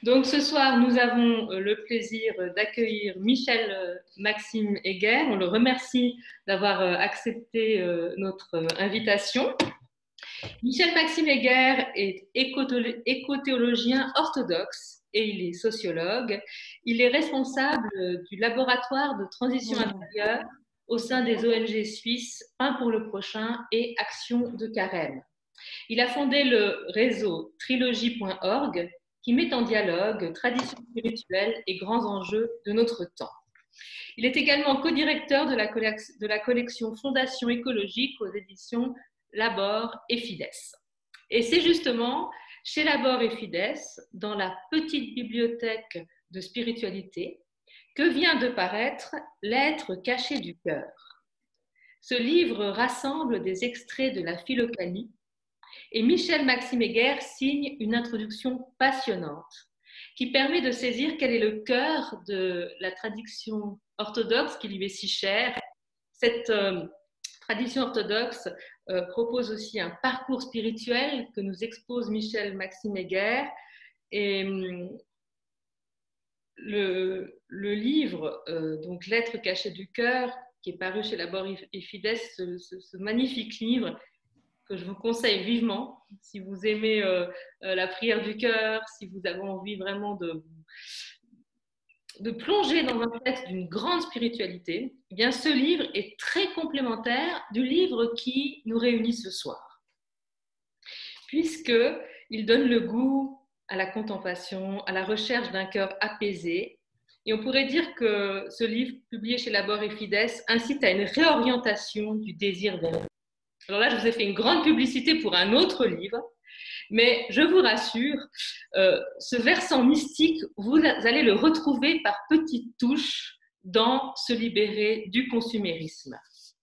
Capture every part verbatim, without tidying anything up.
Donc ce soir, nous avons le plaisir d'accueillir Michel Maxime Heger. On le remercie d'avoir accepté notre invitation. Michel Maxime Heger est écothéologien orthodoxe et il est sociologue. Il est responsable du laboratoire de transition intérieure au sein des O N G suisses Un pour le prochain et Action de Carême. Il a fondé le réseau trilogie point org qui met en dialogue tradition spirituelle et grands enjeux de notre temps. Il est également co-directeur de la, de la collection Fondation écologique aux éditions Labor et Fides. Et c'est justement chez Labor et Fides, dans la petite bibliothèque de spiritualité, que vient de paraître L'être caché du cœur. Ce livre rassemble des extraits de la Philokalie et Michel Maxime Heger signe une introduction passionnante qui permet de saisir quel est le cœur de la tradition orthodoxe qui lui est si chère. Cette euh, tradition orthodoxe euh, propose aussi un parcours spirituel que nous expose Michel Maxime Heger. Et le, le livre, euh, donc L'être caché du cœur, qui est paru chez Labor et Fides, ce, ce, ce magnifique livre que je vous conseille vivement, si vous aimez euh, euh, la prière du cœur, si vous avez envie vraiment de, de plonger dans un texte d'une grande spiritualité, eh bien ce livre est très complémentaire du livre qui nous réunit ce soir, puisqu'il donne le goût à la contemplation, à la recherche d'un cœur apaisé. Et on pourrait dire que ce livre, publié chez Labor et Fides, incite à une réorientation du désir vers Dieu. Alors là, je vous ai fait une grande publicité pour un autre livre, mais je vous rassure, euh, ce versant mystique, vous allez le retrouver par petites touches dans Se libérer du consumérisme.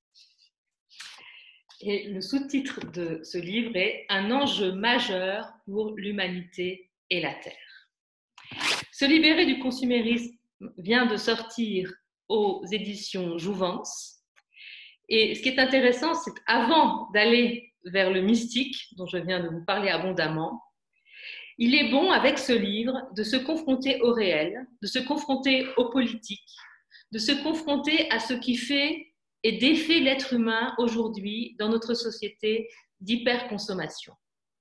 Et le sous-titre de ce livre est « Un enjeu majeur pour l'humanité et la Terre ». Se libérer du consumérisme vient de sortir aux éditions Jouvence. Et ce qui est intéressant, c'est qu'avant d'aller vers le mystique, dont je viens de vous parler abondamment, il est bon, avec ce livre, de se confronter au réel, de se confronter aux politiques, de se confronter à ce qui fait et défait l'être humain aujourd'hui dans notre société d'hyperconsommation.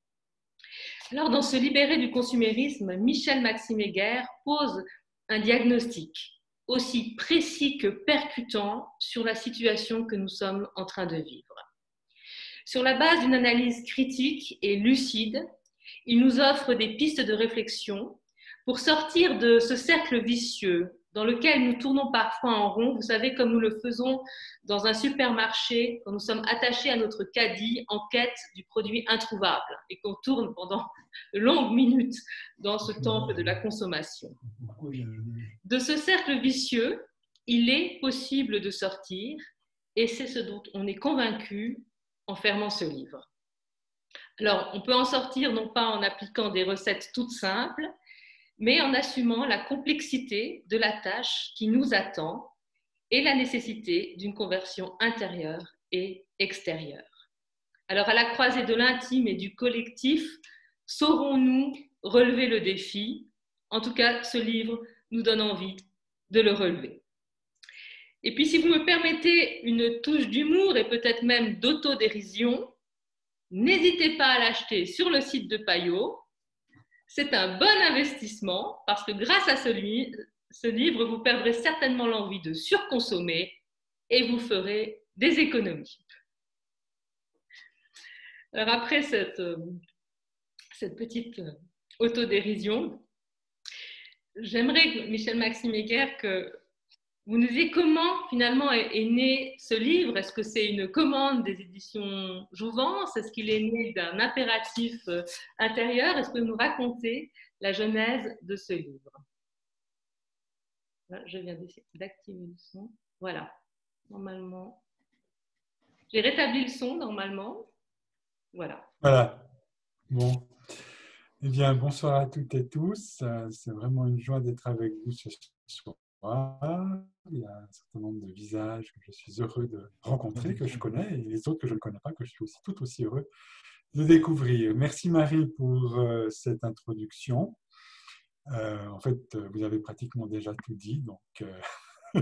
Alors, dans Se libérer du consumérisme, Michel Maxime Heger pose un diagnostic aussi précis que percutant sur la situation que nous sommes en train de vivre. Sur la base d'une analyse critique et lucide, il nous offre des pistes de réflexion pour sortir de ce cercle vicieux dans lequel nous tournons parfois en rond, vous savez, comme nous le faisons dans un supermarché, quand nous sommes attachés à notre caddie en quête du produit introuvable et qu'on tourne pendant de longues minutes dans ce temple de la consommation. De ce cercle vicieux, il est possible de sortir et c'est ce dont on est convaincu en fermant ce livre. Alors, on peut en sortir non pas en appliquant des recettes toutes simples, mais en assumant la complexité de la tâche qui nous attend et la nécessité d'une conversion intérieure et extérieure. Alors, à la croisée de l'intime et du collectif, saurons-nous relever le défi? En tout cas, ce livre nous donne envie de le relever. Et puis, si vous me permettez une touche d'humour et peut-être même d'autodérision, n'hésitez pas à l'acheter sur le site de Payot. C'est un bon investissement parce que grâce à ce, li- ce livre, vous perdrez certainement l'envie de surconsommer et vous ferez des économies. Alors après cette, cette petite autodérision, j'aimerais, Michel Maxime Heger, que vous nous disiez comment finalement est, est né ce livre. Est-ce que c'est une commande des éditions Jouvence? Est-ce qu'il est né d'un impératif euh, intérieur? Est-ce que vous nous racontez la genèse de ce livre? Là, je viens d'activer le son. Voilà, normalement. J'ai rétabli le son normalement. Voilà. Voilà. Bon. Eh bien, bonsoir à toutes et tous. C'est vraiment une joie d'être avec vous ce soir. Il y a un certain nombre de visages que je suis heureux de rencontrer, que je connais, et les autres que je ne connais pas, que je suis aussi tout aussi heureux de découvrir. Merci Marie pour euh, cette introduction. Euh, en fait, vous avez pratiquement déjà tout dit. Donc, euh,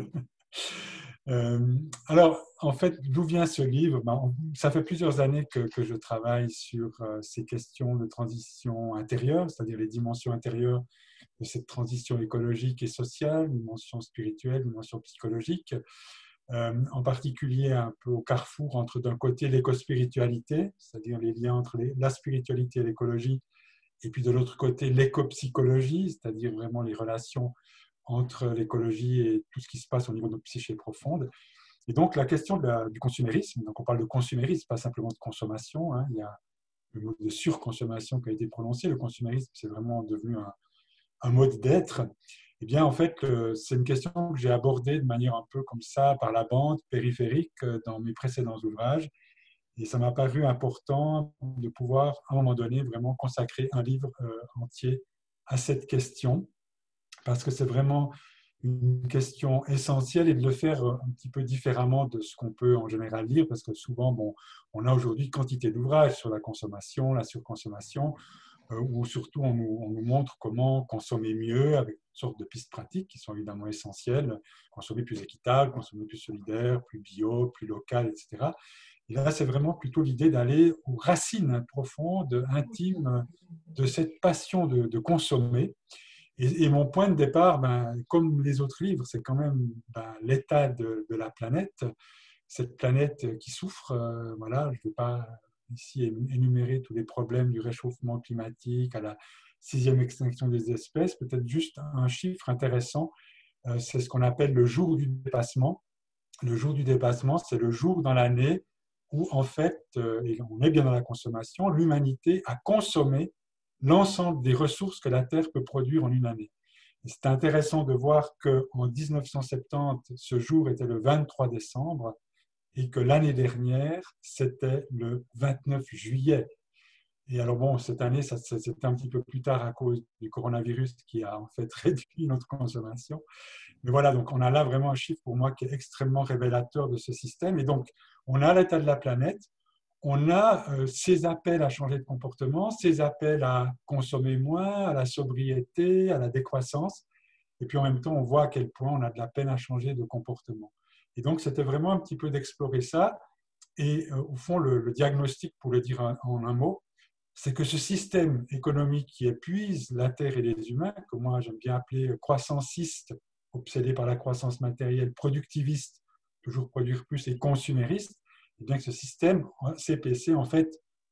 euh, alors, en fait, d'où vient ce livre? Ben, ça fait plusieurs années que, que je travaille sur euh, ces questions de transition intérieure, c'est-à-dire les dimensions intérieures de cette transition écologique et sociale, dimension spirituelle, dimension psychologique, euh, en particulier un peu au carrefour entre d'un côté l'éco-spiritualité, c'est-à-dire les liens entre les, la spiritualité et l'écologie, et puis de l'autre côté l'éco-psychologie, c'est-à-dire vraiment les relations entre l'écologie et tout ce qui se passe au niveau de notre psyché profonde. Et donc la question de la, du consumérisme, donc on parle de consumérisme, pas simplement de consommation, hein, il y a le mot de surconsommation qui a été prononcé, le consumérisme c'est vraiment devenu un, un mode d'être. Eh bien, en fait, c'est une question que j'ai abordée de manière un peu comme ça, par la bande, périphérique, dans mes précédents ouvrages. Et ça m'a paru important de pouvoir, à un moment donné, vraiment consacrer un livre euh, entier à cette question, parce que c'est vraiment une question essentielle et de le faire un petit peu différemment de ce qu'on peut en général lire, parce que souvent, bon, on a aujourd'hui quantité d'ouvrages sur la consommation, la surconsommation, euh, où surtout on nous, on nous montre comment consommer mieux avec toutes sortes de pistes pratiques qui sont évidemment essentielles, consommer plus équitable, consommer plus solidaire, plus bio, plus local, et cetera. Et là, c'est vraiment plutôt l'idée d'aller aux racines profondes, intimes de cette passion de, de consommer. Et, et mon point de départ, ben, comme les autres livres, c'est quand même ben, l'état de, de la planète, cette planète qui souffre. Euh, voilà, je ne vais pas ici énumérer tous les problèmes du réchauffement climatique, à la sixième extinction des espèces. Peut-être juste un chiffre intéressant, euh, c'est ce qu'on appelle le jour du dépassement. Le jour du dépassement, c'est le jour dans l'année où, en fait, euh, et on est bien dans la consommation, l'humanité a consommé l'ensemble des ressources que la Terre peut produire en une année. C'est intéressant de voir qu'en mille neuf cent soixante-dix, ce jour était le vingt-trois décembre et que l'année dernière, c'était le vingt-neuf juillet. Et alors bon, cette année, ça, c'était un petit peu plus tard à cause du coronavirus qui a en fait réduit notre consommation. Mais voilà, donc on a là vraiment un chiffre pour moi qui est extrêmement révélateur de ce système. Et donc, on a l'état de la planète, on a euh, ces appels à changer de comportement, ces appels à consommer moins, à la sobriété, à la décroissance. Et puis en même temps, on voit à quel point on a de la peine à changer de comportement. Et donc, c'était vraiment un petit peu d'explorer ça. Et euh, au fond, le, le diagnostic, pour le dire en, en un mot, c'est que ce système économique qui épuise la Terre et les humains, que moi j'aime bien appeler croissanciste, obsédé par la croissance matérielle, productiviste, toujours produire plus, et consumériste, et bien que ce système C P C, en fait,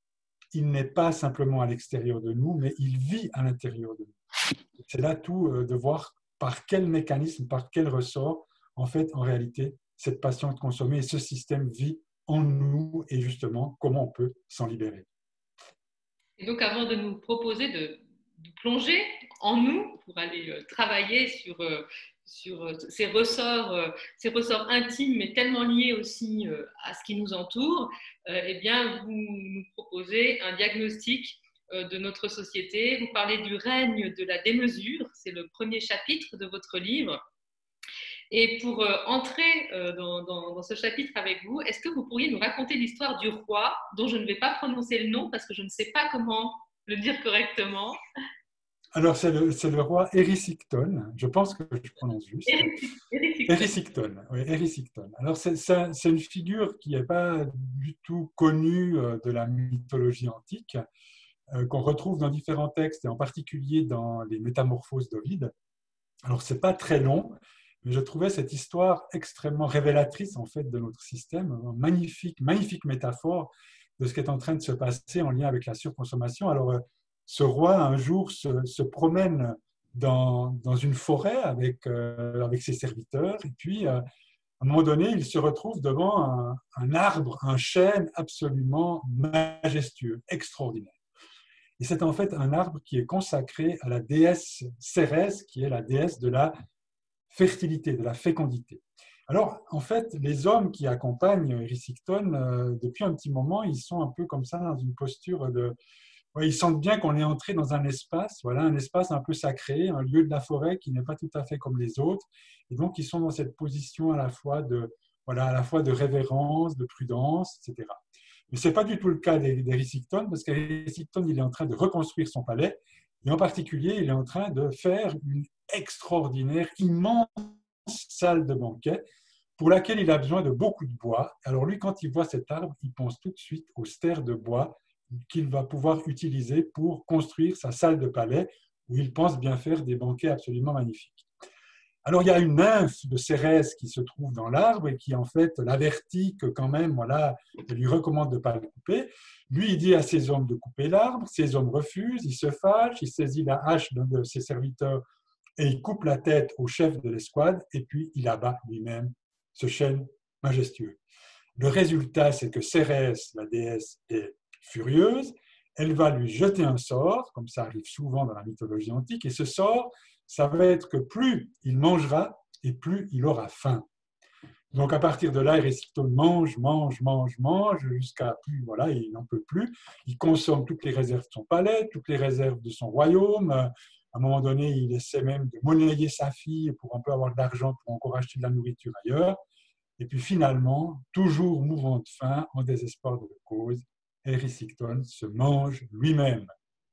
il n'est pas simplement à l'extérieur de nous, mais il vit à l'intérieur de nous. C'est là tout euh, de voir par quel mécanisme, par quel ressort, en fait, en réalité, cette passion de consommer et ce système vit en nous et justement, comment on peut s'en libérer. Et donc, avant de nous proposer de, de plonger en nous pour aller euh, travailler sur, euh, sur euh, ces, ressorts, euh, ces ressorts intimes, mais tellement liés aussi euh, à ce qui nous entoure, euh, eh bien, vous nous proposez un diagnostic euh, de notre société. Vous parlez du règne de la démesure, c'est le premier chapitre de votre livre. Et pour euh, entrer euh, dans, dans, dans ce chapitre avec vous, est-ce que vous pourriez nous raconter l'histoire du roi, dont je ne vais pas prononcer le nom parce que je ne sais pas comment le dire correctement? Alors, c'est le, c'est le roi Erysichthon, je pense que je prononce juste. Erysichthon, oui, Erysichthon. Alors, c'est, c'est, c'est une figure qui n'est pas du tout connue de la mythologie antique, euh, qu'on retrouve dans différents textes, et en particulier dans les Métamorphoses d'Ovide. Alors, ce n'est pas très long, mais je trouvais cette histoire extrêmement révélatrice en fait de notre système, une magnifique, magnifique métaphore de ce qui est en train de se passer en lien avec la surconsommation. Alors, ce roi, un jour, se, se promène dans, dans une forêt avec, euh, avec ses serviteurs, et puis, euh, à un moment donné, il se retrouve devant un, un arbre, un chêne absolument majestueux, extraordinaire. Et c'est en fait un arbre qui est consacré à la déesse Cérès, qui est la déesse de la fertilité, de la fécondité. Alors, en fait, les hommes qui accompagnent Erysichthon, euh, depuis un petit moment, ils sont un peu comme ça, dans une posture de... Ouais, ils sentent bien qu'on est entré dans un espace, voilà, un espace un peu sacré, un lieu de la forêt qui n'est pas tout à fait comme les autres. Et donc, ils sont dans cette position à la fois de, voilà, à la fois de révérence, de prudence, et cetera. Mais ce n'est pas du tout le cas d'Erysichthon, parce qu'Erysichthon, il est en train de reconstruire son palais. Et en particulier, il est en train de faire une extraordinaire, immense salle de banquet pour laquelle il a besoin de beaucoup de bois. Alors lui, quand il voit cet arbre, il pense tout de suite aux stères de bois qu'il va pouvoir utiliser pour construire sa salle de palais où il pense bien faire des banquets absolument magnifiques. Alors, il y a une nymphe de Cérès qui se trouve dans l'arbre et qui, en fait, l'avertit que quand même, voilà, elle lui recommande de ne pas le couper. Lui, il dit à ses hommes de couper l'arbre. Ses hommes refusent, il se fâche, il saisit la hache d'un de ses serviteurs et il coupe la tête au chef de l'escouade et puis il abat lui-même ce chêne majestueux. Le résultat, c'est que Cérès, la déesse, est furieuse. Elle va lui jeter un sort, comme ça arrive souvent dans la mythologie antique, et ce sort, ça va être que plus il mangera et plus il aura faim. Donc à partir de là, Érysichthon mange, mange, mange, mange, jusqu'à plus, voilà, il n'en peut plus. Il consomme toutes les réserves de son palais, toutes les réserves de son royaume. À un moment donné, il essaie même de monnayer sa fille pour un peu avoir de l'argent pour encore acheter de la nourriture ailleurs. Et puis finalement, toujours mourant de faim, en désespoir de la cause, Érysichthon se mange lui-même.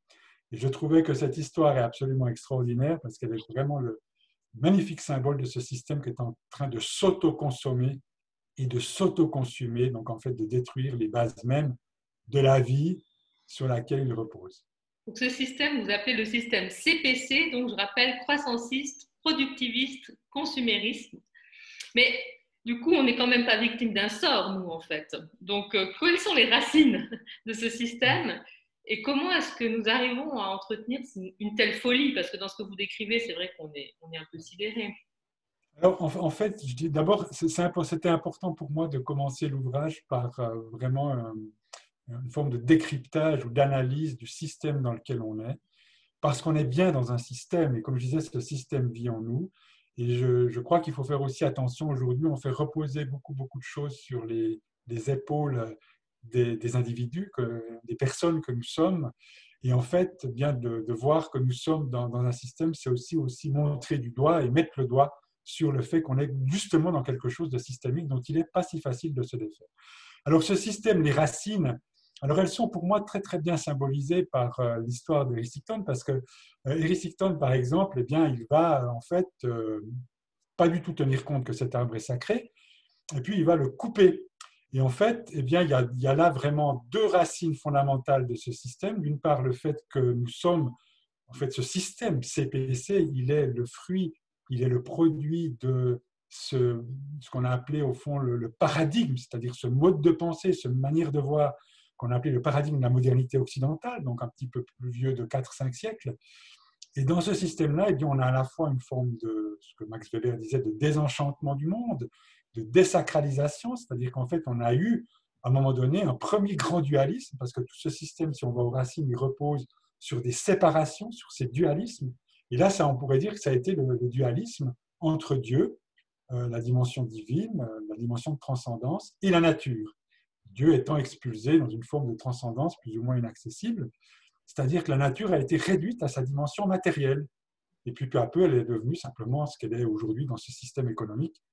Et je trouvais que cette histoire est absolument extraordinaire parce qu'elle est vraiment le magnifique symbole de ce système qui est en train de s'auto-consommer et de s'auto-consumer, donc en fait de détruire les bases mêmes de la vie sur laquelle il repose. Donc ce système, vous appelez le système C P C, donc je rappelle croissanciste, productiviste, consumérisme. Mais du coup, on n'est quand même pas victime d'un sort, nous, en fait. Donc, euh, quelles sont les racines de ce système et comment est-ce que nous arrivons à entretenir une telle folie? Parce que dans ce que vous décrivez, c'est vrai qu'on est, on est un peu sidéré. Alors, en, en fait, je dis d'abord, c'était important pour moi de commencer l'ouvrage par euh, vraiment euh, une forme de décryptage ou d'analyse du système dans lequel on est, parce qu'on est bien dans un système, et comme je disais, ce système vit en nous. Et je, je crois qu'il faut faire aussi attention. Aujourd'hui, on fait reposer beaucoup, beaucoup de choses sur les, les épaules des, des individus, que, des personnes que nous sommes. Et en fait, bien de, de voir que nous sommes dans, dans un système, c'est aussi, aussi montrer du doigt et mettre le doigt sur le fait qu'on est justement dans quelque chose de systémique dont il n'est pas si facile de se défaire. Alors, ce système, les racines, alors elles sont pour moi très très bien symbolisées par euh, l'histoire d'Érysichthon parce que euh, Érysichthon, par exemple, eh bien, il va en fait euh, pas du tout tenir compte que cet arbre est sacré, et puis il va le couper. Et en fait, eh bien, il y a, il y a là vraiment deux racines fondamentales de ce système. D'une part, le fait que nous sommes, en fait, ce système C P C, il est le fruit, il est le produit de ce, ce qu'on a appelé au fond le, le paradigme, c'est-à-dire ce mode de pensée, cette manière de voir qu'on a appelé le paradigme de la modernité occidentale, donc un petit peu plus vieux de quatre cinq siècles. Et dans ce système-là, eh bien, on a à la fois une forme de ce que Max Weber disait de désenchantement du monde, de désacralisation, c'est-à-dire qu'en fait, on a eu à un moment donné un premier grand dualisme, parce que tout ce système, si on va aux racines, il repose sur des séparations, sur ces dualismes. Et là, ça, on pourrait dire que ça a été le, le dualisme entre Dieu, euh, la dimension divine, euh, la dimension de transcendance, et la nature. Dieu étant expulsé dans une forme de transcendance plus ou moins inaccessible, c'est-à-dire que la nature a été réduite à sa dimension matérielle. Et puis peu à peu, elle est devenue simplement ce qu'elle est aujourd'hui dans ce système économique,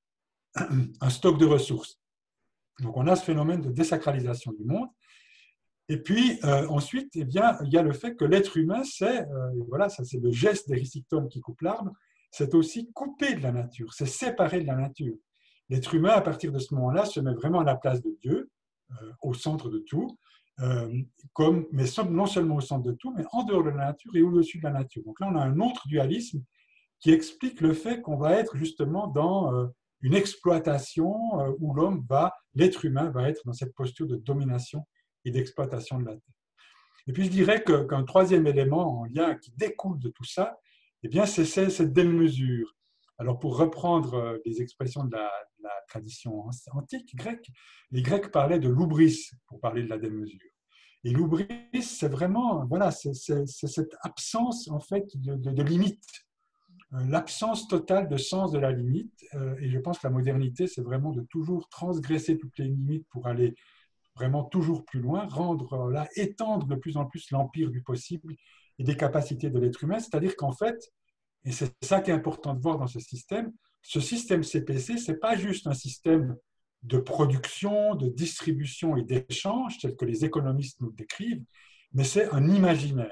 un stock de ressources. Donc on a ce phénomène de désacralisation du monde. Et puis euh, ensuite, eh bien, il y a le fait que l'être humain, c'est, euh, voilà, ça c'est le geste d'Érysichthon qui coupe l'arbre, c'est aussi couper de la nature, c'est séparer de la nature. L'être humain, à partir de ce moment-là, se met vraiment à la place de Dieu, euh, au centre de tout, euh, comme, mais non seulement au centre de tout, mais en dehors de la nature et au-dessus de la nature. Donc là, on a un autre dualisme qui explique le fait qu'on va être justement dans euh, une exploitation euh, où l'homme va, l'être humain va être dans cette posture de domination et d'exploitation de la terre. Et puis je dirais que, qu'un troisième élément en lien qui découle de tout ça, eh bien, c'est, c'est cette démesure. Alors pour reprendre les expressions de la, de la tradition antique grecque, les Grecs parlaient de l'oubris pour parler de la démesure. Et l'oubris, c'est vraiment, voilà, c'est, c'est, c'est cette absence en fait de, de, de limite, l'absence totale de sens de la limite. Et je pense que la modernité, c'est vraiment de toujours transgresser toutes les limites pour aller vraiment toujours plus loin, rendre là, étendre de plus en plus l'empire du possible et des capacités de l'être humain. C'est-à-dire qu'en fait, et c'est ça qui est important de voir dans ce système, ce système C P C, ce n'est pas juste un système de production, de distribution et d'échange, tel que les économistes nous le décrivent, mais c'est un imaginaire.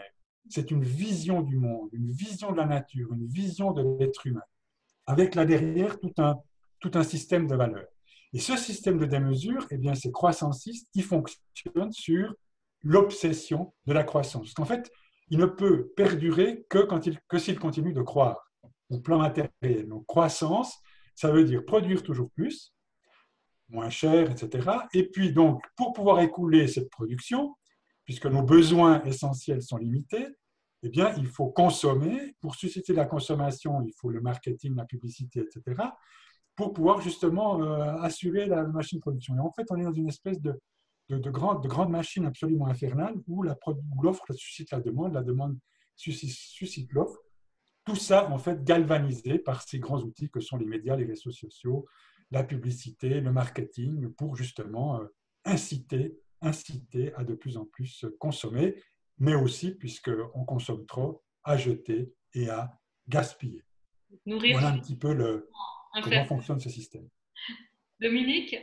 c'est une vision du monde, une vision de la nature, une vision de l'être humain, avec là derrière tout un, tout un système de valeurs. Et ce système de démesure, eh bien, c'est croissanciste qui fonctionne sur l'obsession de la croissance. Parce qu'en fait, il ne peut perdurer que, quand il, que s'il continue de croire au plan matériel. Donc, croissance, ça veut dire produire toujours plus, moins cher, et cetera. Et puis, donc, pour pouvoir écouler cette production, puisque nos besoins essentiels sont limités, eh bien, il faut consommer. Pour susciter la consommation, il faut le marketing, la publicité, et cetera, pour pouvoir justement euh, assurer la machine de production. Et en fait, on est dans une espèce de, de, de, grande, de grande machine absolument infernale où l'offre suscite la demande, la demande suscite, suscite l'offre. Tout ça, en fait, galvanisé par ces grands outils que sont les médias, les réseaux sociaux, la publicité, le marketing, pour justement euh, inciter, inciter à de plus en plus consommer, mais aussi, puisqu'on consomme trop, à jeter et à gaspiller. Nourrir. Voilà un petit peu le, comment fonctionne ce système. Dominique?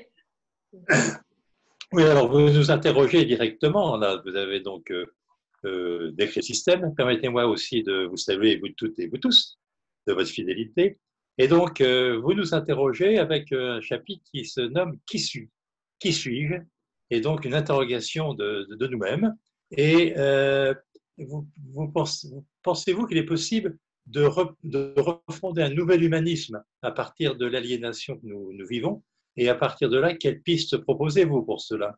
Oui, alors vous nous interrogez directement, là, vous avez donc euh, euh, décrit le système. Permettez-moi aussi de vous saluer, vous toutes et vous tous, de votre fidélité. Et donc, euh, vous nous interrogez avec un chapitre qui se nomme « Qui suis ? Qui suis-je ?» Et donc, une interrogation de, de, de nous-mêmes. Et euh, vous, vous pensez, pensez-vous qu'il est possible de, re, de refonder un nouvel humanisme à partir de l'aliénation que nous, nous vivons? Et à partir de là, quelles pistes proposez-vous pour cela?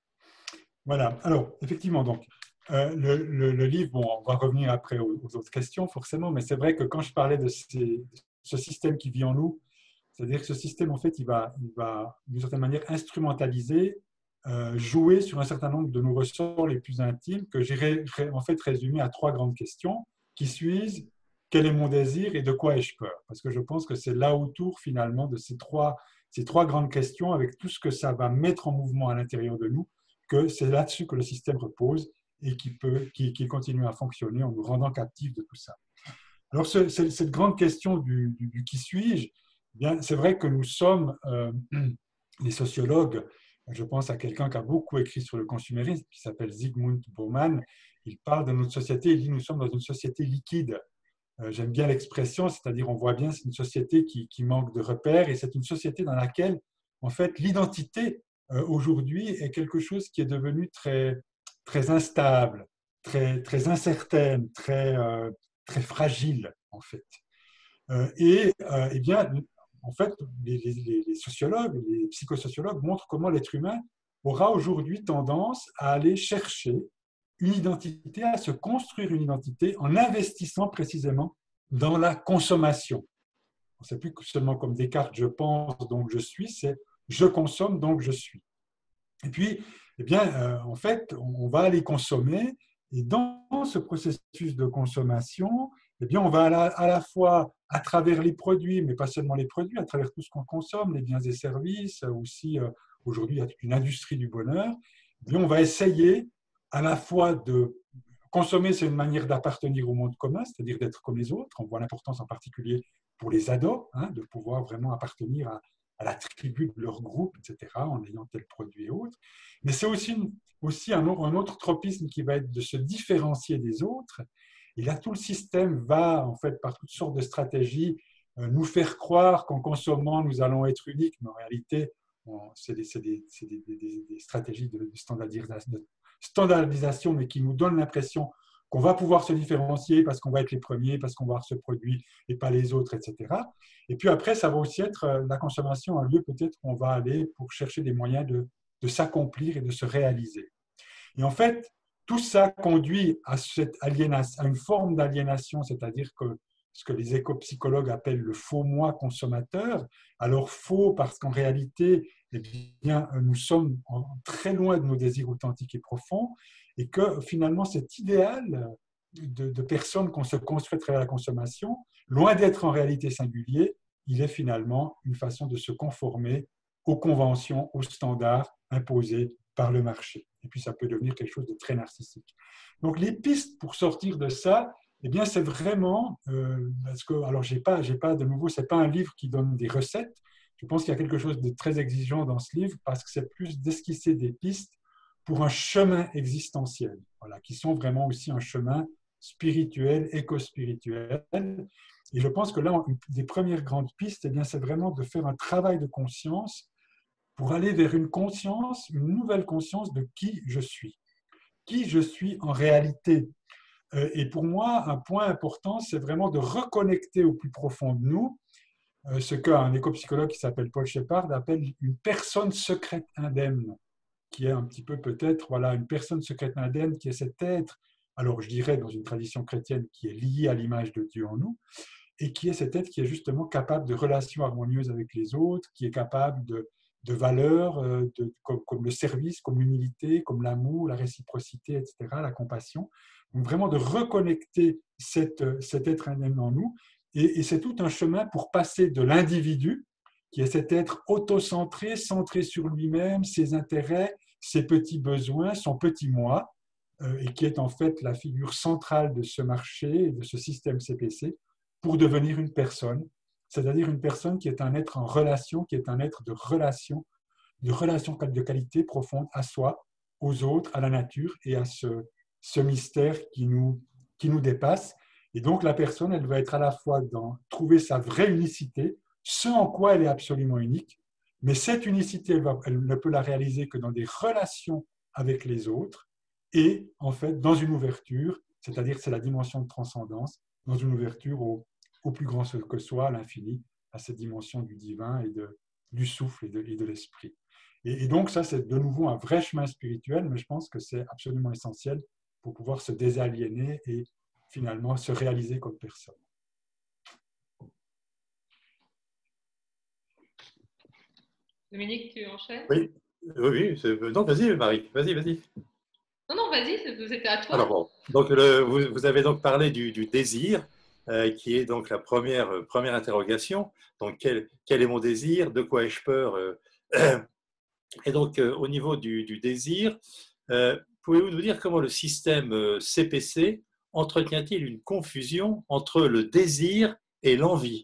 Voilà. Alors, effectivement, donc, euh, le, le, le livre, bon, on va revenir après aux, aux autres questions, forcément, mais c'est vrai que quand je parlais de ces, ce système qui vit en nous, c'est-à-dire que ce système, en fait, il va, il va d'une certaine manière, instrumentaliser, euh, jouer sur un certain nombre de nos ressorts les plus intimes, que j'ai en fait résumé à trois grandes questions. Qui suis-je? Quel est mon désir? Et de quoi ai-je peur? Parce que je pense que c'est là autour, finalement, de ces trois, ces trois grandes questions, avec tout ce que ça va mettre en mouvement à l'intérieur de nous, que c'est là-dessus que le système repose et qui, peut, qui, qui continue à fonctionner en nous rendant captifs de tout ça. Alors, ce, cette grande question du, du, du qui suis-je, bien, c'est vrai que nous sommes, euh, les sociologues, je pense à quelqu'un qui a beaucoup écrit sur le consumérisme, qui s'appelle Zygmunt Bauman, il parle de notre société, il dit nous sommes dans une société liquide. Euh, j'aime bien l'expression, c'est-à-dire on voit bien c'est une société qui, qui manque de repères et c'est une société dans laquelle, en fait, l'identité euh, aujourd'hui est quelque chose qui est devenu très, très instable, très, très incertaine, très, euh, très fragile, en fait. Euh, et, euh, eh bien, en fait, les, les, les sociologues, les psychosociologues montrent comment l'être humain aura aujourd'hui tendance à aller chercher une identité, à se construire une identité en investissant précisément dans la consommation. Ce n'est plus seulement comme Descartes, je pense, donc je suis, c'est je consomme, donc je suis. Et puis, eh bien, euh, en fait, on va aller consommer, et dans ce processus de consommation, eh bien, on va à la, à la fois, à travers les produits, mais pas seulement les produits, à travers tout ce qu'on consomme, les biens et services, aussi, euh, aujourd'hui, il y a toute une industrie du bonheur, eh bien, on va essayer à la fois de consommer, c'est une manière d'appartenir au monde commun, c'est-à-dire d'être comme les autres. On voit l'importance en particulier pour les ados, hein, de pouvoir vraiment appartenir à, à la tribu de leur groupe, et cetera, en ayant tel produit et autres. Mais c'est aussi, une, aussi un, un autre tropisme qui va être de se différencier des autres. Et là, tout le système va, en fait, par toutes sortes de stratégies, euh, nous faire croire qu'en consommant, nous allons être uniques, mais en réalité, c'est des, des, des, des, des stratégies de, de, standardisation, de standardisation, mais qui nous donnent l'impression qu'on va pouvoir se différencier parce qu'on va être les premiers, parce qu'on va avoir ce produit et pas les autres, et cetera. Et puis après, ça va aussi être la consommation, un lieu peut-être où on va aller pour chercher des moyens de, de s'accomplir et de se réaliser. Et en fait, tout ça conduit à, cette aliénation, à une forme d'aliénation, c'est-à-dire que ce que les éco-psychologues appellent le faux moi consommateur. Alors faux parce qu'en réalité, eh bien, nous sommes très loin de nos désirs authentiques et profonds et que finalement cet idéal de, de personnes qu'on se construit à travers la consommation, loin d'être en réalité singulier, il est finalement une façon de se conformer aux conventions, aux standards imposés par le marché. Et puis ça peut devenir quelque chose de très narcissique. Donc les pistes pour sortir de ça, eh bien, c'est vraiment, euh, parce que, alors, j'ai pas, j'ai pas, de nouveau, ce n'est pas un livre qui donne des recettes. Je pense qu'il y a quelque chose de très exigeant dans ce livre parce que c'est plus d'esquisser des pistes pour un chemin existentiel, voilà, qui sont vraiment aussi un chemin spirituelle, éco-spirituelle. Et je pense que là, une des premières grandes pistes, eh bien, c'est vraiment de faire un travail de conscience pour aller vers une conscience, une nouvelle conscience de qui je suis. Qui je suis en réalité. Et pour moi, un point important, c'est vraiment de reconnecter au plus profond de nous ce qu'un éco-psychologue qui s'appelle Paul Shepard appelle une personne secrète indemne, qui est un petit peu peut-être voilà, une personne secrète indemne qui est cet être, alors je dirais dans une tradition chrétienne qui est liée à l'image de Dieu en nous, et qui est cet être qui est justement capable de relations harmonieuses avec les autres, qui est capable de, de valeurs de, comme, comme le service, comme l'humilité, comme l'amour, la réciprocité, et cetera, la compassion. Donc vraiment de reconnecter cette, cet être indemne en nous. Et, et c'est tout un chemin pour passer de l'individu, qui est cet être autocentré, centré sur lui-même, ses intérêts, ses petits besoins, son petit moi, euh, et qui est en fait la figure centrale de ce marché, de ce système C P C, pour devenir une personne, c'est-à-dire une personne qui est un être en relation, qui est un être de relation, de relation de qualité profonde à soi, aux autres, à la nature et à ce, ce mystère qui nous, qui nous dépasse. Et donc la personne, elle va être à la fois dans trouver sa vraie unicité, ce en quoi elle est absolument unique, mais cette unicité, elle, va, elle ne peut la réaliser que dans des relations avec les autres et en fait dans une ouverture, c'est-à-dire c'est la dimension de transcendance, dans une ouverture au, au plus grand que soit, à l'infini, à cette dimension du divin et de, du souffle et de, et de l'esprit. Et, et donc ça, c'est de nouveau un vrai chemin spirituel, mais je pense que c'est absolument essentiel pour pouvoir se désaliéner et finalement se réaliser comme personne. Dominique, tu enchaînes? Oui, oui, oui. Non, vas-y, Marie, vas-y, vas-y. Non, non, vas-y, c'était à toi. Alors bon, donc le, vous, vous avez donc parlé du, du désir, euh, qui est donc la première, euh, première interrogation. Donc, quel, quel est mon désir? De quoi ai-je peur? euh, Et donc, euh, au niveau du, du désir, euh, pouvez-vous nous dire comment le système euh, C P C entretient-il une confusion entre le désir et l'envie?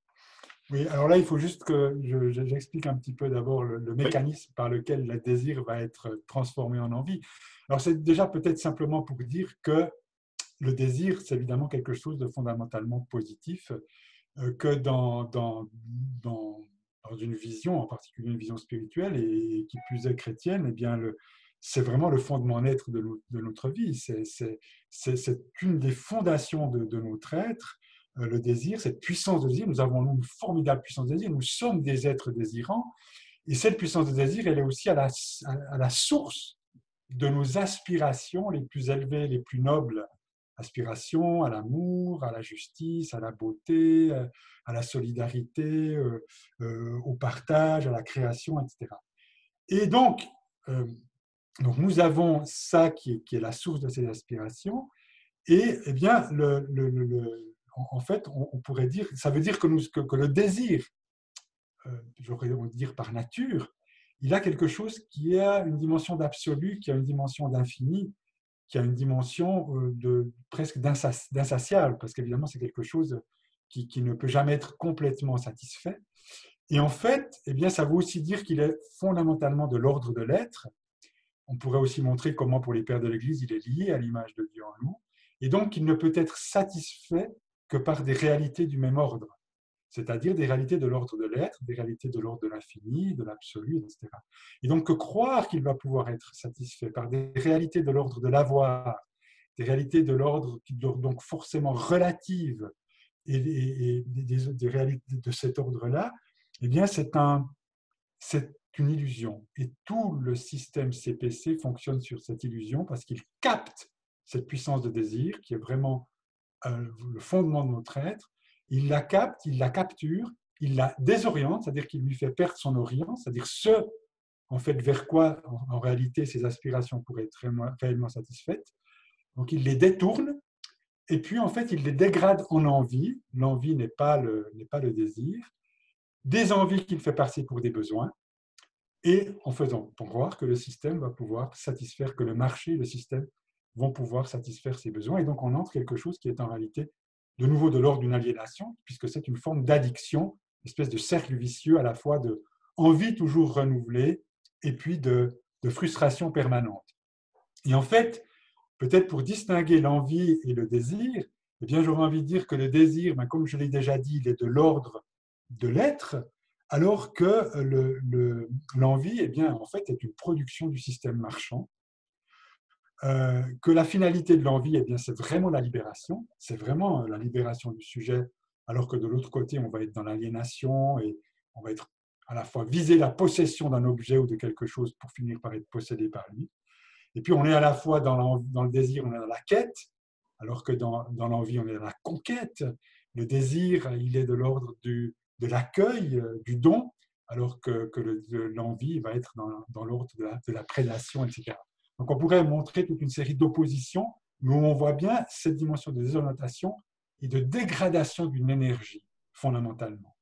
Oui, alors là, il faut juste que je, je, j'explique un petit peu d'abord le, le mécanisme oui. par lequel le désir va être transformé en envie. Alors, c'est déjà peut-être simplement pour dire que le désir, c'est évidemment quelque chose de fondamentalement positif, euh, que dans, dans, dans, dans une vision, en particulier une vision spirituelle et qui plus est chrétienne, eh bien, le, c'est vraiment le fondement d'être de, de notre vie. C'est, c'est, c'est, c'est une des fondations de, de notre être. Le désir, cette puissance de désir, nous avons une formidable puissance de désir, nous sommes des êtres désirants, et cette puissance de désir, elle est aussi à la, à la source de nos aspirations les plus élevées, les plus nobles, aspirations à l'amour, à la justice, à la beauté, à la solidarité, euh, euh, au partage, à la création, et cetera. Et donc, euh, donc nous avons ça qui est, qui est la source de ces aspirations, et eh bien, le, le, le en fait, on pourrait dire, ça veut dire que, nous, que, que le désir, euh, j'aurais envie de dire par nature, il a quelque chose qui a une dimension d'absolu, qui a une dimension d'infini, qui a une dimension de, presque d'insatiable, parce qu'évidemment, c'est quelque chose qui, qui ne peut jamais être complètement satisfait. Et en fait, eh bien, ça veut aussi dire qu'il est fondamentalement de l'ordre de l'être. On pourrait aussi montrer comment, pour les pères de l'Église, il est lié à l'image de Dieu en nous, et donc il ne peut être satisfait que par des réalités du même ordre, c'est-à-dire des réalités de l'ordre de l'être, des réalités de l'ordre de l'infini, de l'absolu, et cetera. Et donc, que croire qu'il va pouvoir être satisfait par des réalités de l'ordre de l'avoir, des réalités de l'ordre donc forcément relatives et, et, et des, des réalités de cet ordre-là, eh bien, c'est, un, c'est une illusion. Et tout le système C P C fonctionne sur cette illusion parce qu'il capte cette puissance de désir qui est vraiment euh, le fondement de notre être. Il la capte, il la capture, il la désoriente, c'est-à-dire qu'il lui fait perdre son orient, c'est-à-dire ce en fait, vers quoi, en, en réalité, ses aspirations pourraient être réellement, réellement satisfaites. Donc, il les détourne, et puis, en fait, il les dégrade en envie. L'envie n'est pas le, n'est pas le désir. Des envies qu'il fait passer pour des besoins, et en faisant croire que le système va pouvoir satisfaire, que le marché, le système vont pouvoir satisfaire ses besoins. Et donc, on entre quelque chose qui est en réalité de nouveau de l'ordre d'une aliénation, puisque c'est une forme d'addiction, une espèce de cercle vicieux à la fois de envie toujours renouvelée et puis de, de frustration permanente. Et en fait, peut-être pour distinguer l'envie et le désir, eh bien, j'aurais envie de dire que le désir, ben, comme je l'ai déjà dit, il est de l'ordre de l'être, alors que le, le, l'envie, eh bien, en fait, est une production du système marchand. Euh, que la finalité de l'envie, eh bien, c'est vraiment la libération, c'est vraiment la libération du sujet, alors que de l'autre côté, on va être dans l'aliénation et on va être à la fois viser la possession d'un objet ou de quelque chose pour finir par être possédé par lui. Et puis, on est à la fois dans, dans le désir, on est dans la quête, alors que dans, dans l'envie, on est dans la conquête. Le désir, il est de l'ordre du, de l'accueil, du don, alors que, que le, l'envie va être dans, dans l'ordre de la, de la prédation, et cetera. Donc, on pourrait montrer toute une série d'oppositions, mais où on voit bien cette dimension de désorientation et de dégradation d'une énergie, fondamentalement.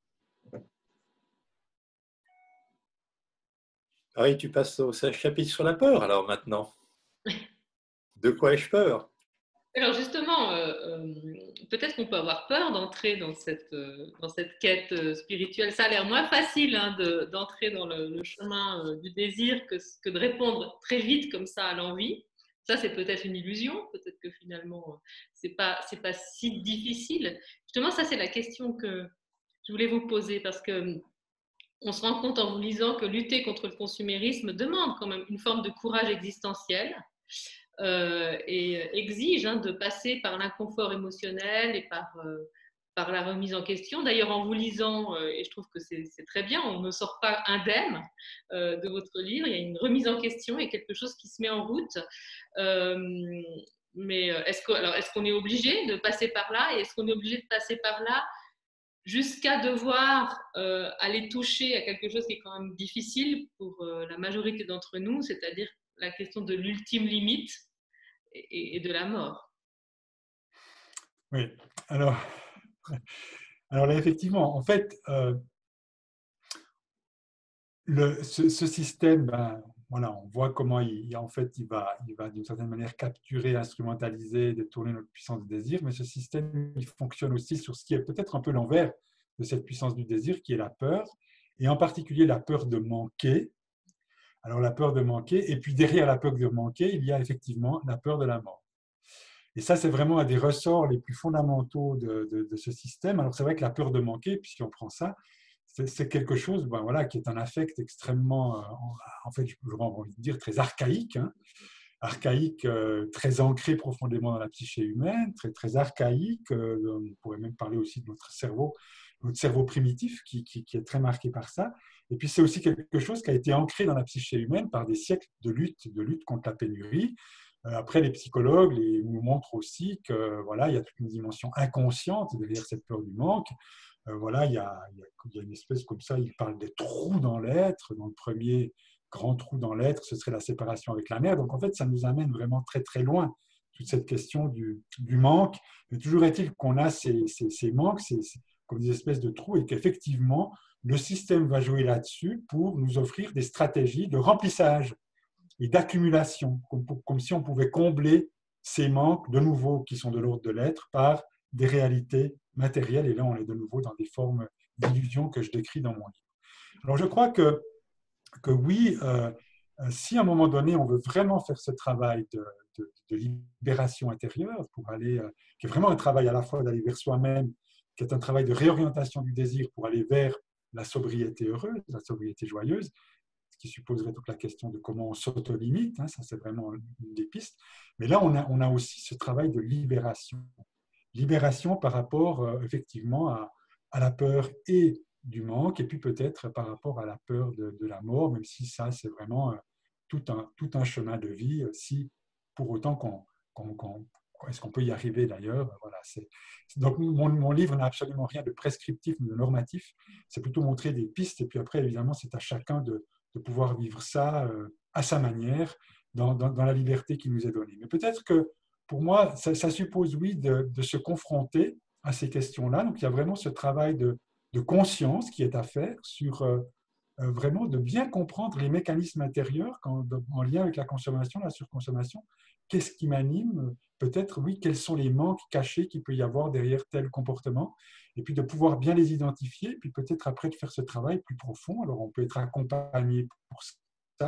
Ah oui, tu passes au chapitre sur la peur, alors maintenant. De quoi ai-je peur? Alors justement, euh, euh, peut-être qu'on peut avoir peur d'entrer dans cette, euh, dans cette quête euh, spirituelle. Ça a l'air moins facile hein, de, d'entrer dans le, le chemin euh, du désir que, que de répondre très vite comme ça à l'envie. Ça, c'est peut-être une illusion. Peut-être que finalement, c'est pas, c'est pas si difficile. Justement, ça, c'est la question que je voulais vous poser parce que on se rend compte en vous lisant que lutter contre le consumérisme demande quand même une forme de courage existentiel. Euh, et exige hein, de passer par l'inconfort émotionnel et par, euh, par la remise en question. D'ailleurs, en vous lisant, euh, et je trouve que c'est, c'est très bien, on ne sort pas indemne euh, de votre livre, il y a une remise en question et quelque chose qui se met en route. Euh, mais est-ce, que, alors, est-ce qu'on est obligé de passer par là et est-ce qu'on est obligé de passer par là jusqu'à devoir euh, aller toucher à quelque chose qui est quand même difficile pour euh, la majorité d'entre nous, c'est-à-dire la question de l'ultime limite et, et de la mort. Oui, alors, alors là, effectivement, en fait, euh, le, ce, ce système, ben, voilà, on voit comment il, en fait, il va, il va d'une certaine manière capturer, instrumentaliser, détourner notre puissance du désir, mais ce système, il fonctionne aussi sur ce qui est peut-être un peu l'envers de cette puissance du désir, qui est la peur, et en particulier la peur de manquer. Alors la peur de manquer, et puis derrière la peur de manquer, il y a effectivement la peur de la mort. Et ça, c'est vraiment un des ressorts les plus fondamentaux de, de, de ce système. Alors c'est vrai que la peur de manquer, puis si on prend ça, c'est, c'est quelque chose ben, voilà, qui est un affect extrêmement, euh, en fait, j'aurais envie de dire très archaïque, hein, archaïque, euh, très ancré profondément dans la psyché humaine, très, très archaïque. Euh, on pourrait même parler aussi de notre cerveau, notre cerveau primitif qui, qui, qui est très marqué par ça. Et puis c'est aussi quelque chose qui a été ancré dans la psyché humaine par des siècles de lutte, de lutte contre la pénurie. Euh, après, les psychologues les, nous montrent aussi que voilà, il y a toute une dimension inconsciente derrière cette peur du manque. Euh, voilà, il y, a, il, y a, il y a une espèce comme ça, il parle des trous dans l'être. Dans le premier grand trou dans l'être, ce serait la séparation avec la mère. Donc en fait, ça nous amène vraiment très très loin, toute cette question du, du manque. Mais toujours est-il qu'on a ces, ces, ces manques, ces, ces, comme des espèces de trous, et qu'effectivement, le système va jouer là-dessus pour nous offrir des stratégies de remplissage et d'accumulation, comme, comme si on pouvait combler ces manques, de nouveau, qui sont de l'ordre de l'être, par des réalités matérielles. Et là, on est de nouveau dans des formes d'illusions que je décris dans mon livre. Alors, je crois que, que oui, euh, si à un moment donné, on veut vraiment faire ce travail de, de, de libération intérieure, pour aller, euh, qui est vraiment un travail à la fois d'aller vers soi-même, qui est un travail de réorientation du désir pour aller vers la sobriété heureuse, la sobriété joyeuse, qui supposerait toute la question de comment on s'auto-limite, hein, ça c'est vraiment une des pistes. Mais là, on a, on a aussi ce travail de libération. Libération par rapport euh, effectivement à, à la peur et du manque, et puis peut-être par rapport à la peur de, de la mort, même si ça c'est vraiment euh, tout, un, tout un chemin de vie, si pour autant qu'on, qu'on, qu'on est-ce qu'on peut y arriver d'ailleurs, voilà, c'est, donc mon, mon livre n'a absolument rien de prescriptif ni de normatif, c'est plutôt montrer des pistes, et puis après évidemment c'est à chacun de de pouvoir vivre ça euh, à sa manière, dans, dans, dans la liberté qui nous est donnée. Mais peut-être que, pour moi, ça, ça suppose, oui, de, de se confronter à ces questions-là. Donc, il y a vraiment ce travail de, de conscience qui est à faire sur euh, euh, vraiment de bien comprendre les mécanismes intérieurs quand, en lien avec la consommation, la surconsommation. Qu'est-ce qui m'anime? Peut-être, oui, quels sont les manques cachés qu'il peut y avoir derrière tel comportement, et puis de pouvoir bien les identifier, puis peut-être après de faire ce travail plus profond. Alors on peut être accompagné pour ça,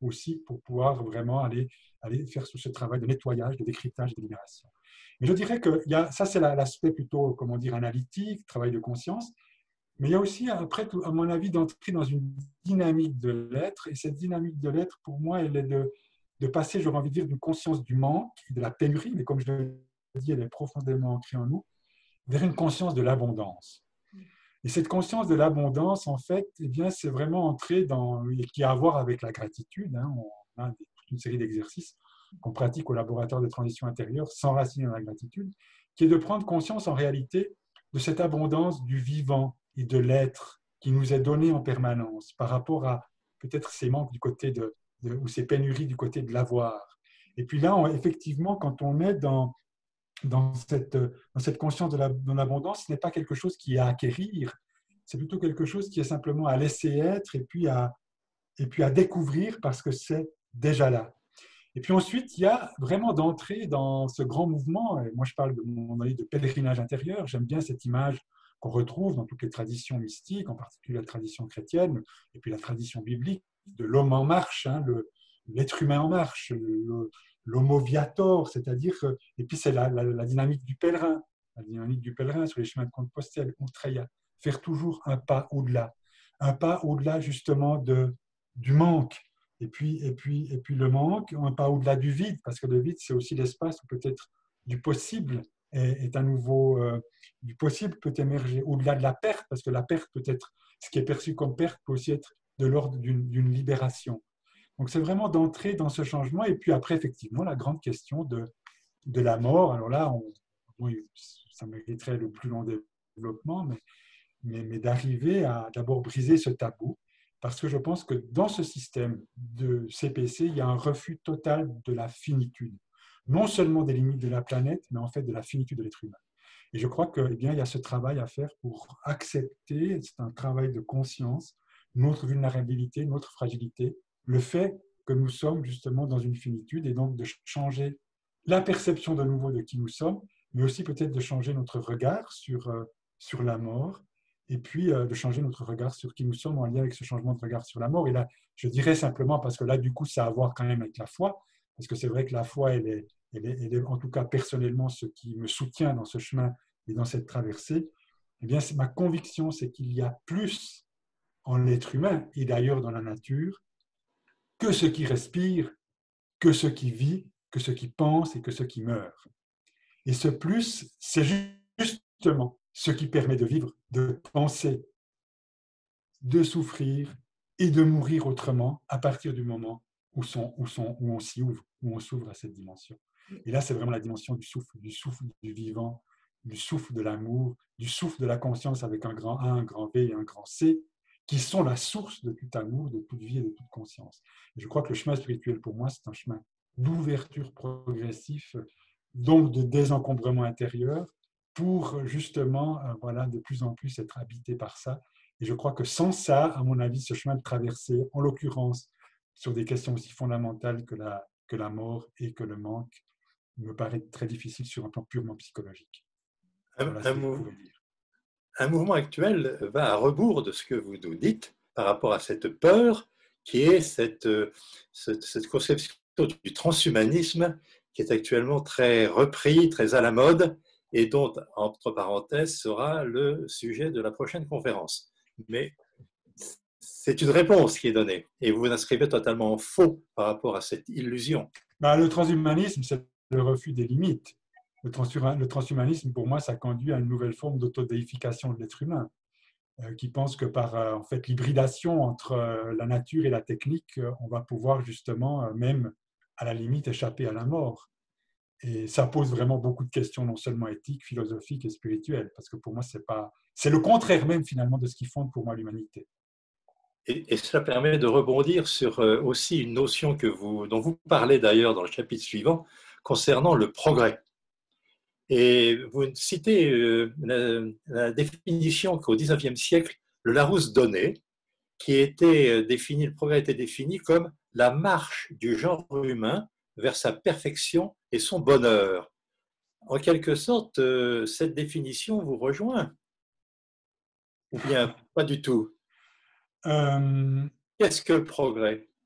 aussi pour pouvoir vraiment aller, aller faire ce travail de nettoyage, de décryptage, de libération. Mais je dirais que il y a, ça, c'est l'aspect plutôt, comment dire, analytique, travail de conscience. Mais il y a aussi, après, à mon avis, d'entrer dans une dynamique de l'être. Et cette dynamique de l'être, pour moi, elle est de, de passer, j'aurais envie de dire, d'une conscience du manque, de la pénurie, mais comme je l'ai dit, elle est profondément ancrée en nous, vers une conscience de l'abondance. Et cette conscience de l'abondance, en fait, eh bien, c'est vraiment entrer dans, et qui a à voir avec la gratitude. Hein. On a toute une série d'exercices qu'on pratique au laboratoire de transition intérieure, s'enraciner dans la gratitude, qui est de prendre conscience en réalité de cette abondance du vivant et de l'être qui nous est donné en permanence par rapport à peut-être ces manques du côté de, de ou ces pénuries du côté de l'avoir. Et puis là, on, effectivement, quand on est dans Dans cette, dans cette conscience de l'abondance, ce n'est pas quelque chose qui est à acquérir, c'est plutôt quelque chose qui est simplement à laisser être et puis à, et puis à découvrir parce que c'est déjà là. Et puis ensuite, il y a vraiment d'entrer dans ce grand mouvement, et moi je parle de mon avis de pèlerinage intérieur, j'aime bien cette image qu'on retrouve dans toutes les traditions mystiques, en particulier la tradition chrétienne, et puis la tradition biblique, de l'homme en marche, hein, l'être humain en marche, le, l'homo viator, c'est-à-dire, et puis c'est la, la, la dynamique du pèlerin, la dynamique du pèlerin sur les chemins de Compostelle, Ultraïa, faire toujours un pas au-delà, un pas au-delà justement de, du manque, et puis, et, puis, et puis le manque, un pas au-delà du vide, parce que le vide, c'est aussi l'espace où peut-être du possible est, est à nouveau, euh, du possible peut émerger au-delà de la perte, parce que la perte peut être, ce qui est perçu comme perte peut aussi être de l'ordre d'une, d'une libération. Donc, c'est vraiment d'entrer dans ce changement. Et puis après, effectivement, la grande question de, de la mort. Alors là, on, bon, ça mériterait le plus long développement, mais, mais, mais d'arriver à d'abord briser ce tabou. Parce que je pense que dans ce système de C P C, il y a un refus total de la finitude. Non seulement des limites de la planète, mais en fait de la finitude de l'être humain. Et je crois qu'il eh bien, y a ce travail à faire pour accepter, c'est un travail de conscience, notre vulnérabilité, notre fragilité, le fait que nous sommes justement dans une finitude et donc de changer la perception de nouveau de qui nous sommes, mais aussi peut-être de changer notre regard sur, euh, sur la mort et puis euh, de changer notre regard sur qui nous sommes en lien avec ce changement de regard sur la mort. Et là, je dirais simplement, parce que là, du coup, ça a à voir quand même avec la foi, parce que c'est vrai que la foi, elle est, elle est, elle est en tout cas personnellement ce qui me soutient dans ce chemin et dans cette traversée. Eh bien, ma conviction, c'est qu'il y a plus en l'être humain et d'ailleurs dans la nature que ce qui respire, que ce qui vit, que ce qui pense et que ce qui meurt. Et ce plus, c'est justement ce qui permet de vivre, de penser, de souffrir et de mourir autrement à partir du moment où, son, où, son, où on s'y ouvre, où on s'ouvre à cette dimension. Et là, c'est vraiment la dimension du souffle, du souffle du vivant, du souffle de l'amour, du souffle de la conscience avec un grand A, un grand V et un grand C, qui sont la source de tout amour, de toute vie et de toute conscience. Et je crois que le chemin spirituel, pour moi, c'est un chemin d'ouverture progressif, donc de désencombrement intérieur, pour justement, euh, voilà, de plus en plus être habité par ça. Et je crois que sans ça, à mon avis, ce chemin de traversée, en l'occurrence, sur des questions aussi fondamentales que la, que la mort et que le manque, me paraît très difficile sur un plan purement psychologique. Un, voilà un, mou un mouvement actuel va à rebours de ce que vous nous dites par rapport à cette peur qui est cette, cette, cette conception du transhumanisme qui est actuellement très repris, très à la mode et dont, entre parenthèses, sera le sujet de la prochaine conférence. Mais c'est une réponse qui est donnée et vous vous inscrivez totalement en faux par rapport à cette illusion. Ben, le transhumanisme, c'est le refus des limites. Le, transhuma, le transhumanisme, pour moi, ça conduit à une nouvelle forme d'autodéification de l'être humain, euh, qui pense que par euh, en fait, l'hybridation entre euh, la nature et la technique, euh, on va pouvoir justement, euh, même à la limite, échapper à la mort. Et ça pose vraiment beaucoup de questions, non seulement éthiques, philosophiques et spirituelles, parce que pour moi, c'est pas, c'est le contraire même finalement de ce qui fonde pour moi l'humanité. Et, et cela permet de rebondir sur euh, aussi une notion que vous, dont vous parlez d'ailleurs dans le chapitre suivant, concernant le progrès. Et vous citez euh, la, la définition qu'au dix-neuvième siècle, le Larousse donnait, qui était défini, le progrès était défini comme la marche du genre humain vers sa perfection et son bonheur. En quelque sorte, euh, cette définition vous rejoint, ou bien pas du tout? Euh, Qu'est-ce que le progrès?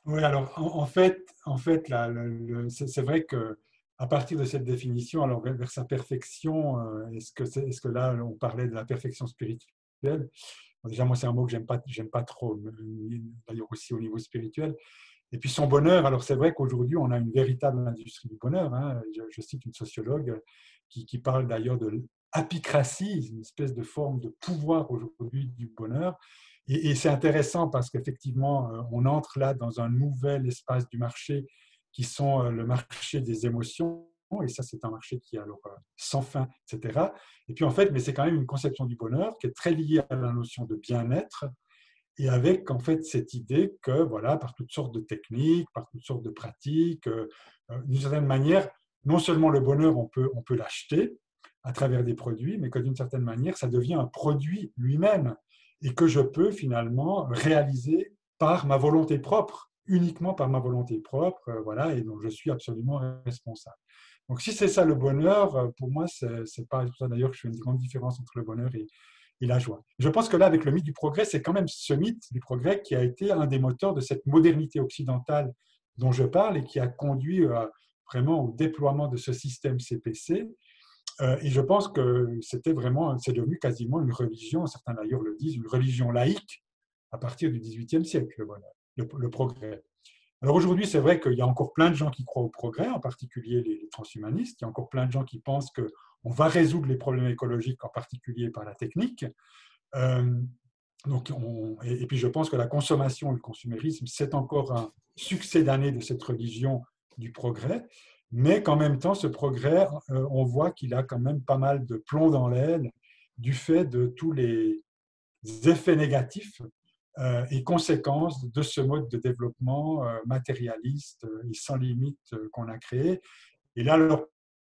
Oui, alors en, en fait, en fait là, le, le, c'est vrai que à partir de cette définition, alors vers, vers sa perfection, euh, est-ce que, c'est, est-ce que là on parlait de la perfection spirituelle? Déjà, moi, c'est un mot que j'aime pas, j'aime pas trop, d'ailleurs aussi au niveau spirituel. Et puis son bonheur, alors c'est vrai qu'aujourd'hui, on a une véritable industrie du bonheur. Hein. Je, je cite une sociologue qui, qui parle d'ailleurs de l'apicratie, une espèce de forme de pouvoir aujourd'hui du bonheur. Et, et c'est intéressant parce qu'effectivement, on entre là dans un nouvel espace du marché qui sont le marché des émotions. Et ça, c'est un marché qui est alors sans fin, et cetera. Et puis en fait, mais c'est quand même une conception du bonheur qui est très liée à la notion de bien-être, et avec en fait cette idée que voilà, par toutes sortes de techniques, par toutes sortes de pratiques, euh, d'une certaine manière, non seulement le bonheur, on peut, on peut l'acheter à travers des produits, mais que d'une certaine manière, ça devient un produit lui-même et que je peux finalement réaliser par ma volonté propre, uniquement par ma volonté propre, euh, voilà, et dont je suis absolument responsable. Donc si c'est ça le bonheur, pour moi, c'est, c'est pas ça d'ailleurs que je fais une grande différence entre le bonheur et, et la joie. Je pense que là, avec le mythe du progrès, c'est quand même ce mythe du progrès qui a été un des moteurs de cette modernité occidentale dont je parle et qui a conduit euh, vraiment au déploiement de ce système C P C. Euh, et je pense que c'était vraiment, c'est devenu quasiment une religion, certains d'ailleurs le disent, une religion laïque à partir du dix-huitième siècle, le bonheur, le, le progrès. Alors aujourd'hui, c'est vrai qu'il y a encore plein de gens qui croient au progrès, en particulier les, les transhumanistes. Il y a encore plein de gens qui pensent qu'on va résoudre les problèmes écologiques, en particulier par la technique. Euh, donc on, et, et puis je pense que la consommation et le consumérisme, c'est encore un succès d'année de cette religion du progrès, mais qu'en même temps, ce progrès, euh, on voit qu'il a quand même pas mal de plomb dans l'aile du fait de tous les effets négatifs euh, et conséquences de ce mode de développement euh, matérialiste et sans limite euh, qu'on a créé. Et là, alors,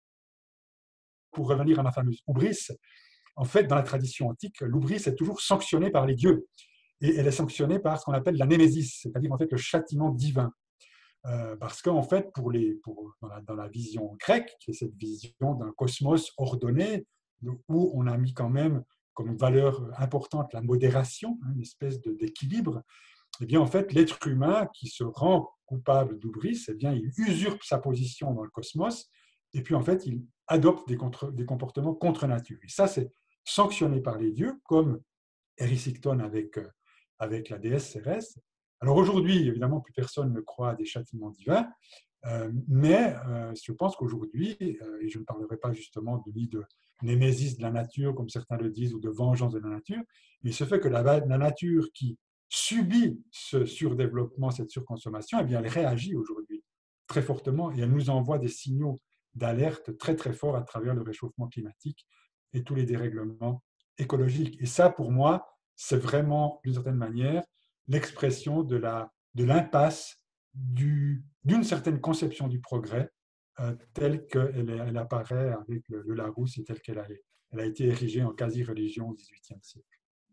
pour revenir à ma fameuse hubris, en fait, dans la tradition antique, l'hubris est toujours sanctionnée par les dieux. Et elle est sanctionnée par ce qu'on appelle la némésis, c'est-à-dire en fait le châtiment divin. Euh, parce qu'en fait, pour les, pour, dans, la, dans la vision grecque, qui est cette vision d'un cosmos ordonné, où on a mis quand même comme valeur importante la modération, hein, une espèce de, d'équilibre, eh bien en fait, l'être humain qui se rend coupable d'hubris, eh bien il usurpe sa position dans le cosmos, et puis en fait, il adopte des, contre, des comportements contre nature. Et ça, c'est sanctionné par les dieux, comme Erysichthon avec, avec la déesse Cérès. Alors aujourd'hui, évidemment, plus personne ne croit à des châtiments divins, euh, mais euh, je pense qu'aujourd'hui, euh, et je ne parlerai pas justement de, ni de némésis de la nature, comme certains le disent, ou de vengeance de la nature, mais ce fait que la, la nature qui subit ce surdéveloppement, cette surconsommation, eh bien, elle réagit aujourd'hui très fortement et elle nous envoie des signaux d'alerte très très forts à travers le réchauffement climatique et tous les dérèglements écologiques. Et ça, pour moi, c'est vraiment, d'une certaine manière, l'expression de, la, de l'impasse du, d'une certaine conception du progrès euh, telle qu'elle elle apparaît avec le, le Larousse et telle qu'elle a, elle a été érigée en quasi-religion au dix-huitième siècle.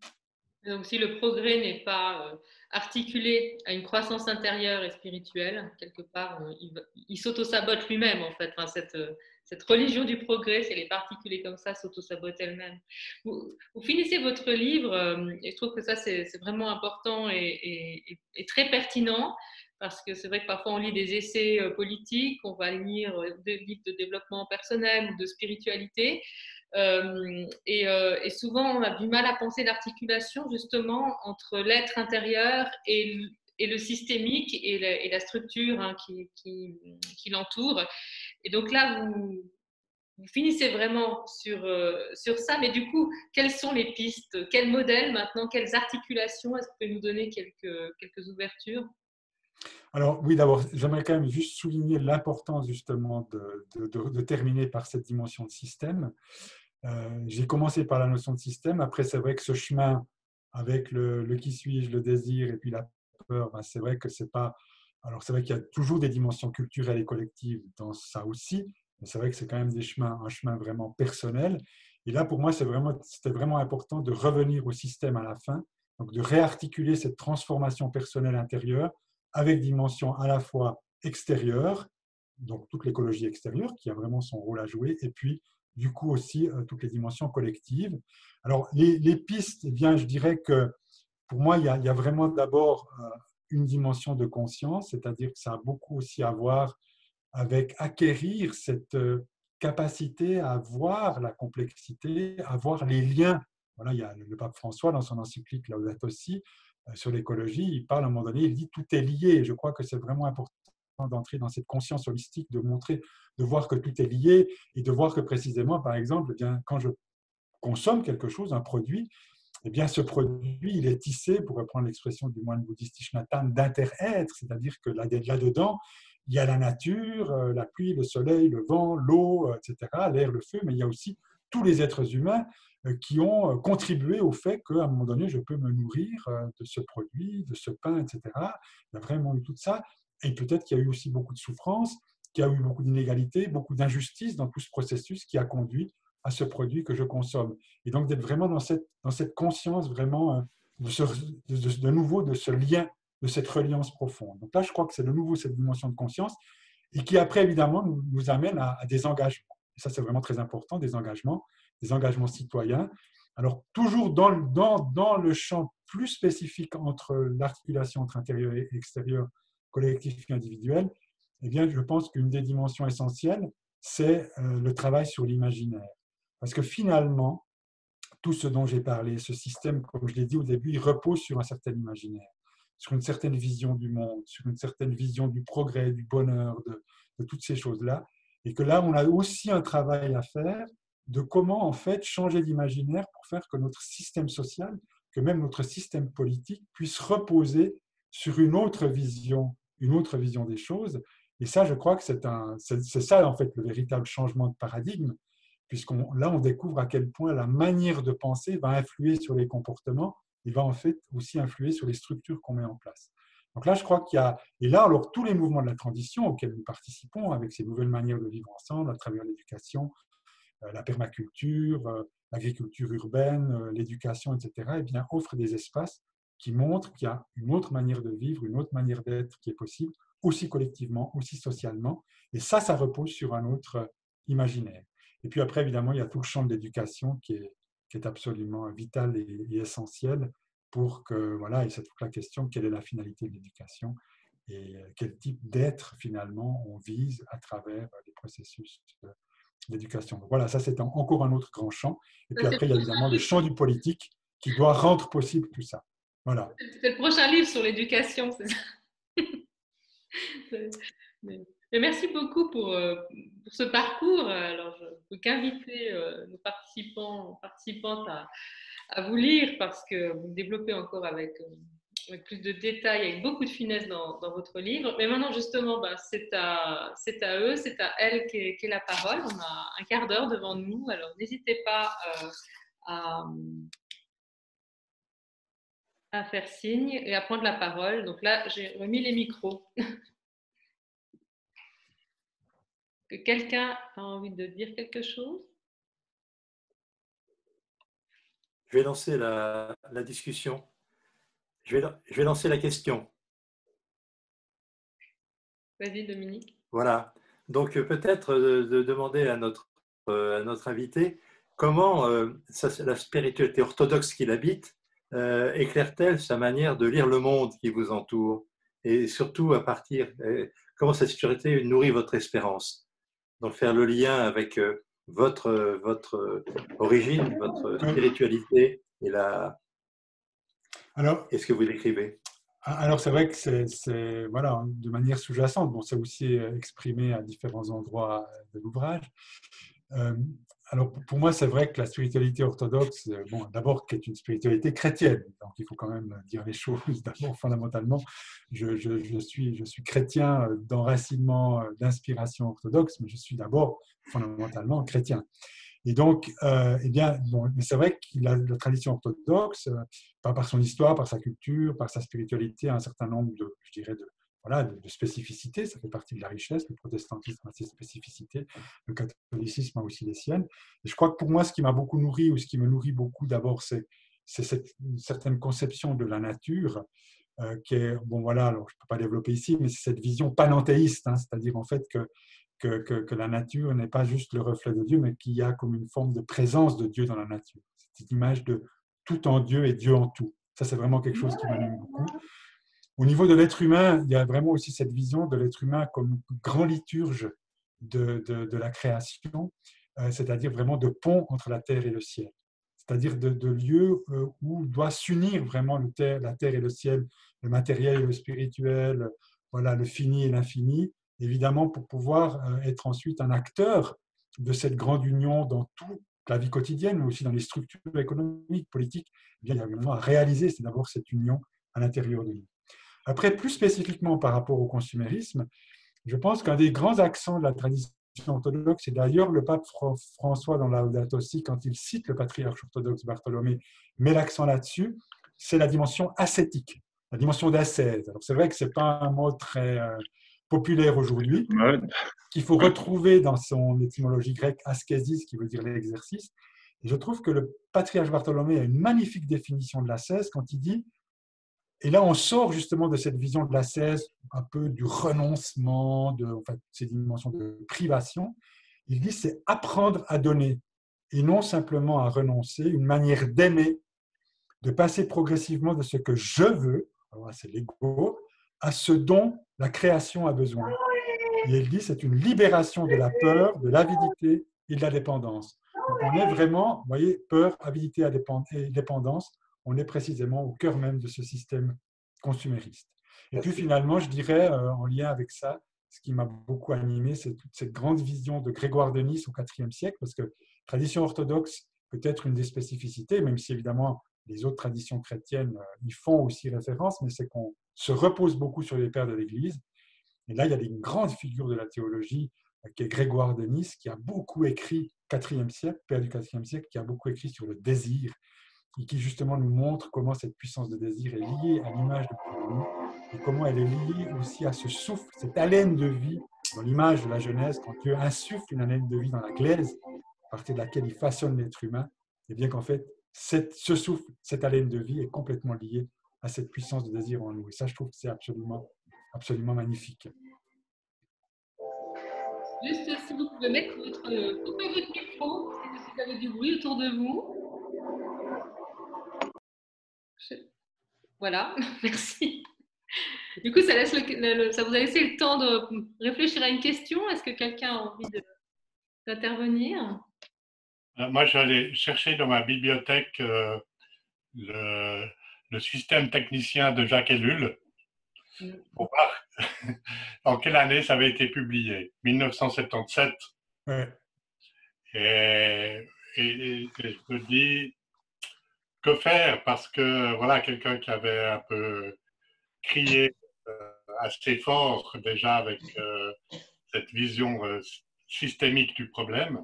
Donc, si le progrès n'est pas euh, articulé à une croissance intérieure et spirituelle, quelque part, euh, il, il s'auto-sabote lui-même, en fait. Enfin, cette, euh, cette religion du progrès, si elle est pas articulée comme ça, s'auto-sabote elle-même. Vous, vous finissez votre livre, euh, et je trouve que ça, c'est, c'est vraiment important et, et, et très pertinent, parce que c'est vrai que parfois on lit des essais euh, politiques, on va lire des livres de développement personnel ou de spiritualité. Euh, et, euh, et souvent, on a du mal à penser l'articulation justement entre l'être intérieur et, et le systémique et la, et la structure hein, qui, qui, qui l'entoure. Et donc là, vous, vous finissez vraiment sur, euh, sur ça. Mais du coup, quelles sont les pistes? Quels modèles maintenant? Quelles articulations? Est-ce que vous pouvez nous donner quelques, quelques ouvertures? Alors oui, d'abord, j'aimerais quand même juste souligner l'importance justement de, de, de, de terminer par cette dimension de système. Euh, j'ai commencé par la notion de système. Après, c'est vrai que ce chemin avec le, le qui suis-je, le désir et puis la peur, ben c'est vrai que c'est pas. Alors, c'est vrai qu'il y a toujours des dimensions culturelles et collectives dans ça aussi, mais c'est vrai que c'est quand même des chemins, un chemin vraiment personnel. Et là, pour moi, c'est vraiment, c'était vraiment important de revenir au système à la fin, donc de réarticuler cette transformation personnelle intérieure avec dimension à la fois extérieure, donc toute l'écologie extérieure qui a vraiment son rôle à jouer, et puis du coup aussi euh, toutes les dimensions collectives. Alors les, les pistes, eh bien, je dirais que pour moi, il y a, il y a vraiment d'abord euh, une dimension de conscience, c'est-à-dire que ça a beaucoup aussi à voir avec acquérir cette capacité à voir la complexité, à voir les liens. Voilà, il y a le pape François, dans son encyclique Laudato Si, sur l'écologie, il parle à un moment donné, il dit tout est lié. Je crois que c'est vraiment important d'entrer dans cette conscience holistique, de montrer, de voir que tout est lié et de voir que précisément, par exemple, eh bien, quand je consomme quelque chose, un produit, eh bien, ce produit, il est tissé, pour reprendre l'expression du moine bouddhiste Thich Nhat Hanh, d'inter-être, c'est-à-dire que là-dedans, il y a la nature, la pluie, le soleil, le vent, l'eau, et cetera, l'air, le feu, mais il y a aussi tous les êtres humains qui ont contribué au fait qu'à un moment donné, je peux me nourrir de ce produit, de ce pain, et cetera. Il y a vraiment eu tout ça. Et peut-être qu'il y a eu aussi beaucoup de souffrance, qu'il y a eu beaucoup d'inégalités, beaucoup d'injustices dans tout ce processus qui a conduit à ce produit que je consomme. Et donc d'être vraiment dans cette, dans cette conscience vraiment de, ce, de, de, de nouveau de ce lien, de cette reliance profonde. Donc là, je crois que c'est de nouveau cette dimension de conscience et qui après, évidemment, nous, nous amène à, à des engagements. Et ça, c'est vraiment très important, des engagements, des engagements citoyens. Alors, toujours dans, dans, dans le champ plus spécifique entre l'articulation entre intérieur et extérieur, collectif et individuel, eh bien, je pense qu'une des dimensions essentielles, c'est euh, le travail sur l'imaginaire. Parce que finalement, tout ce dont j'ai parlé, ce système, comme je l'ai dit au début, il repose sur un certain imaginaire, sur une certaine vision du monde, sur une certaine vision du progrès, du bonheur, de, de toutes ces choses-là. Et que là, on a aussi un travail à faire de comment, en fait, changer d'imaginaire pour faire que notre système social, que même notre système politique puisse reposer sur une autre vision, une autre vision des choses. Et ça, je crois que c'est, un, c'est, c'est ça, en fait, le véritable changement de paradigme, puisqu'on là, on découvre à quel point la manière de penser va influer sur les comportements et va en fait aussi influer sur les structures qu'on met en place. Donc là, je crois qu'il y a... Et là, alors, tous les mouvements de la transition auxquels nous participons, avec ces nouvelles manières de vivre ensemble, à travers l'éducation, la permaculture, l'agriculture urbaine, l'éducation, et cetera, eh bien, offrent des espaces qui montrent qu'il y a une autre manière de vivre, une autre manière d'être qui est possible, aussi collectivement, aussi socialement. Et ça, ça repose sur un autre imaginaire. Et puis après, évidemment, il y a tout le champ de l'éducation qui est, qui est absolument vital et, et essentiel pour que, voilà, et c'est toute la question, quelle est la finalité de l'éducation et quel type d'être, finalement, on vise à travers les processus d'éducation. Donc voilà, ça, c'est encore un autre grand champ. Et puis après, il y a évidemment le champ du politique qui doit rendre possible tout ça. Voilà. C'est le prochain livre sur l'éducation, c'est ça. Mais merci beaucoup pour, pour ce parcours. Alors, je ne peux qu'inviter nos participants, participantes à, à vous lire parce que vous développez encore avec, avec plus de détails, avec beaucoup de finesse dans, dans votre livre. Mais maintenant, justement, bah, c'est, à, c'est à eux, c'est à elles qu'est, qu'est la parole. On a un quart d'heure devant nous, alors n'hésitez pas euh, à... à faire signe et à prendre la parole. Donc là, j'ai remis les micros. Que quelqu'un a envie de dire quelque chose? Je vais lancer la, la discussion. Je vais, je vais lancer la question. Vas-y, Dominique. Voilà. Donc, peut-être de, de demander à notre, euh, à notre invité comment euh, ça, la spiritualité orthodoxe qu'il habite euh, éclaire-t-elle sa manière de lire le monde qui vous entoure? Et surtout, à partir, euh, comment cette spiritualité nourrit votre espérance? Donc, faire le lien avec euh, votre, votre origine, votre spiritualité et, la... alors, et ce que vous décrivez. Alors, c'est vrai que c'est, c'est voilà, de manière sous-jacente. Bon, c'est aussi exprimé à différents endroits de l'ouvrage. Euh, alors, pour moi, c'est vrai que la spiritualité orthodoxe, bon, d'abord, qui est une spiritualité chrétienne. Donc, il faut quand même dire les choses. D'abord, fondamentalement, je, je, je, suis, je suis chrétien d'enracinement, d'inspiration orthodoxe, mais je suis d'abord fondamentalement chrétien. Et donc, euh, eh bien, bon, c'est vrai que la, la tradition orthodoxe, euh, par, par son histoire, par sa culture, par sa spiritualité, a un certain nombre de, je dirais, de, voilà, de, de spécificités. Ça fait partie de la richesse. Le protestantisme a ses spécificités. Le catholicisme a aussi les siennes. Et je crois que pour moi, ce qui m'a beaucoup nourri, ou ce qui me nourrit beaucoup, d'abord, c'est, c'est cette une certaine conception de la nature, euh, qui est, bon, voilà, alors je ne peux pas développer ici, mais c'est cette vision panenthéiste, hein, c'est-à-dire en fait que Que, que, que la nature n'est pas juste le reflet de Dieu, mais qu'il y a comme une forme de présence de Dieu dans la nature. Cette image de tout en Dieu et Dieu en tout. Ça, c'est vraiment quelque chose qui m'anime beaucoup. Au niveau de l'être humain, il y a vraiment aussi cette vision de l'être humain comme grand liturge de, de, de la création, euh, c'est-à-dire vraiment de pont entre la terre et le ciel. C'est-à-dire de, de lieu euh, où doit s'unir vraiment le terre, la terre et le ciel, le matériel et le spirituel, voilà, le fini et l'infini, évidemment pour pouvoir euh, être ensuite un acteur de cette grande union dans toute la vie quotidienne, mais aussi dans les structures économiques, politiques. Eh bien, il y a vraiment à réaliser, c'est d'abord cette union à l'intérieur de nous. Après, plus spécifiquement par rapport au consumérisme, je pense qu'un des grands accents de la tradition orthodoxe, et d'ailleurs le pape François dans Laudato Si, quand il cite le patriarche orthodoxe Bartholomé, met l'accent là-dessus, c'est la dimension ascétique, la dimension d'ascèse. Alors c'est vrai que ce n'est pas un mot très euh, populaire aujourd'hui, qu'il faut retrouver dans son étymologie grecque askésis, qui veut dire l'exercice. Et je trouve que le patriarche Bartholomé a une magnifique définition de l'ascèse quand il dit. Et là, on sort justement de cette vision de l'ascèse, un peu du renoncement, de en fait, ces dimensions de privation. Il dit c'est apprendre à donner et non simplement à renoncer, une manière d'aimer, de passer progressivement de ce que je veux, alors c'est l'ego, à ce dont la création a besoin. Et il dit c'est une libération de la peur, de l'avidité et de la dépendance. Donc on est vraiment, vous voyez, peur, avidité et dépendance. On est précisément au cœur même de ce système consumériste. Et puis finalement, je dirais, euh, en lien avec ça, ce qui m'a beaucoup animé, c'est toute cette grande vision de Grégoire de Nice au quatrième siècle, parce que tradition orthodoxe peut être une des spécificités, même si évidemment les autres traditions chrétiennes euh, y font aussi référence, mais c'est qu'on se repose beaucoup sur les pères de l'Église. Et là, il y a une grande figure de la théologie euh, qui est Grégoire de Nice, qui a beaucoup écrit, quatrième siècle, père du quatrième siècle, qui a beaucoup écrit sur le désir, et qui justement nous montre comment cette puissance de désir est liée à l'image de nous et comment elle est liée aussi à ce souffle, cette haleine de vie dans l'image de la Genèse, quand Dieu insuffle une haleine de vie dans la glaise à partir de laquelle il façonne l'être humain, et bien qu'en fait, cette, ce souffle, cette haleine de vie est complètement liée à cette puissance de désir en nous. Et ça, je trouve que c'est absolument, absolument magnifique. Juste si vous pouvez mettre votre, couper votre micro, si vous avez du bruit autour de vous. Voilà, merci. Du coup, ça, laisse le, le, ça vous a laissé le temps de réfléchir à une question. Est-ce que quelqu'un a envie d'intervenir? Moi, j'allais chercher dans ma bibliothèque euh, le, le système technicien de Jacques Ellul pour voir en quelle année ça avait été publié. mille neuf cent soixante-dix-sept. Ouais. Et, et, et je me dis, que faire? Parce que voilà, quelqu'un qui avait un peu crié euh, assez fort déjà avec euh, cette vision euh, systémique du problème.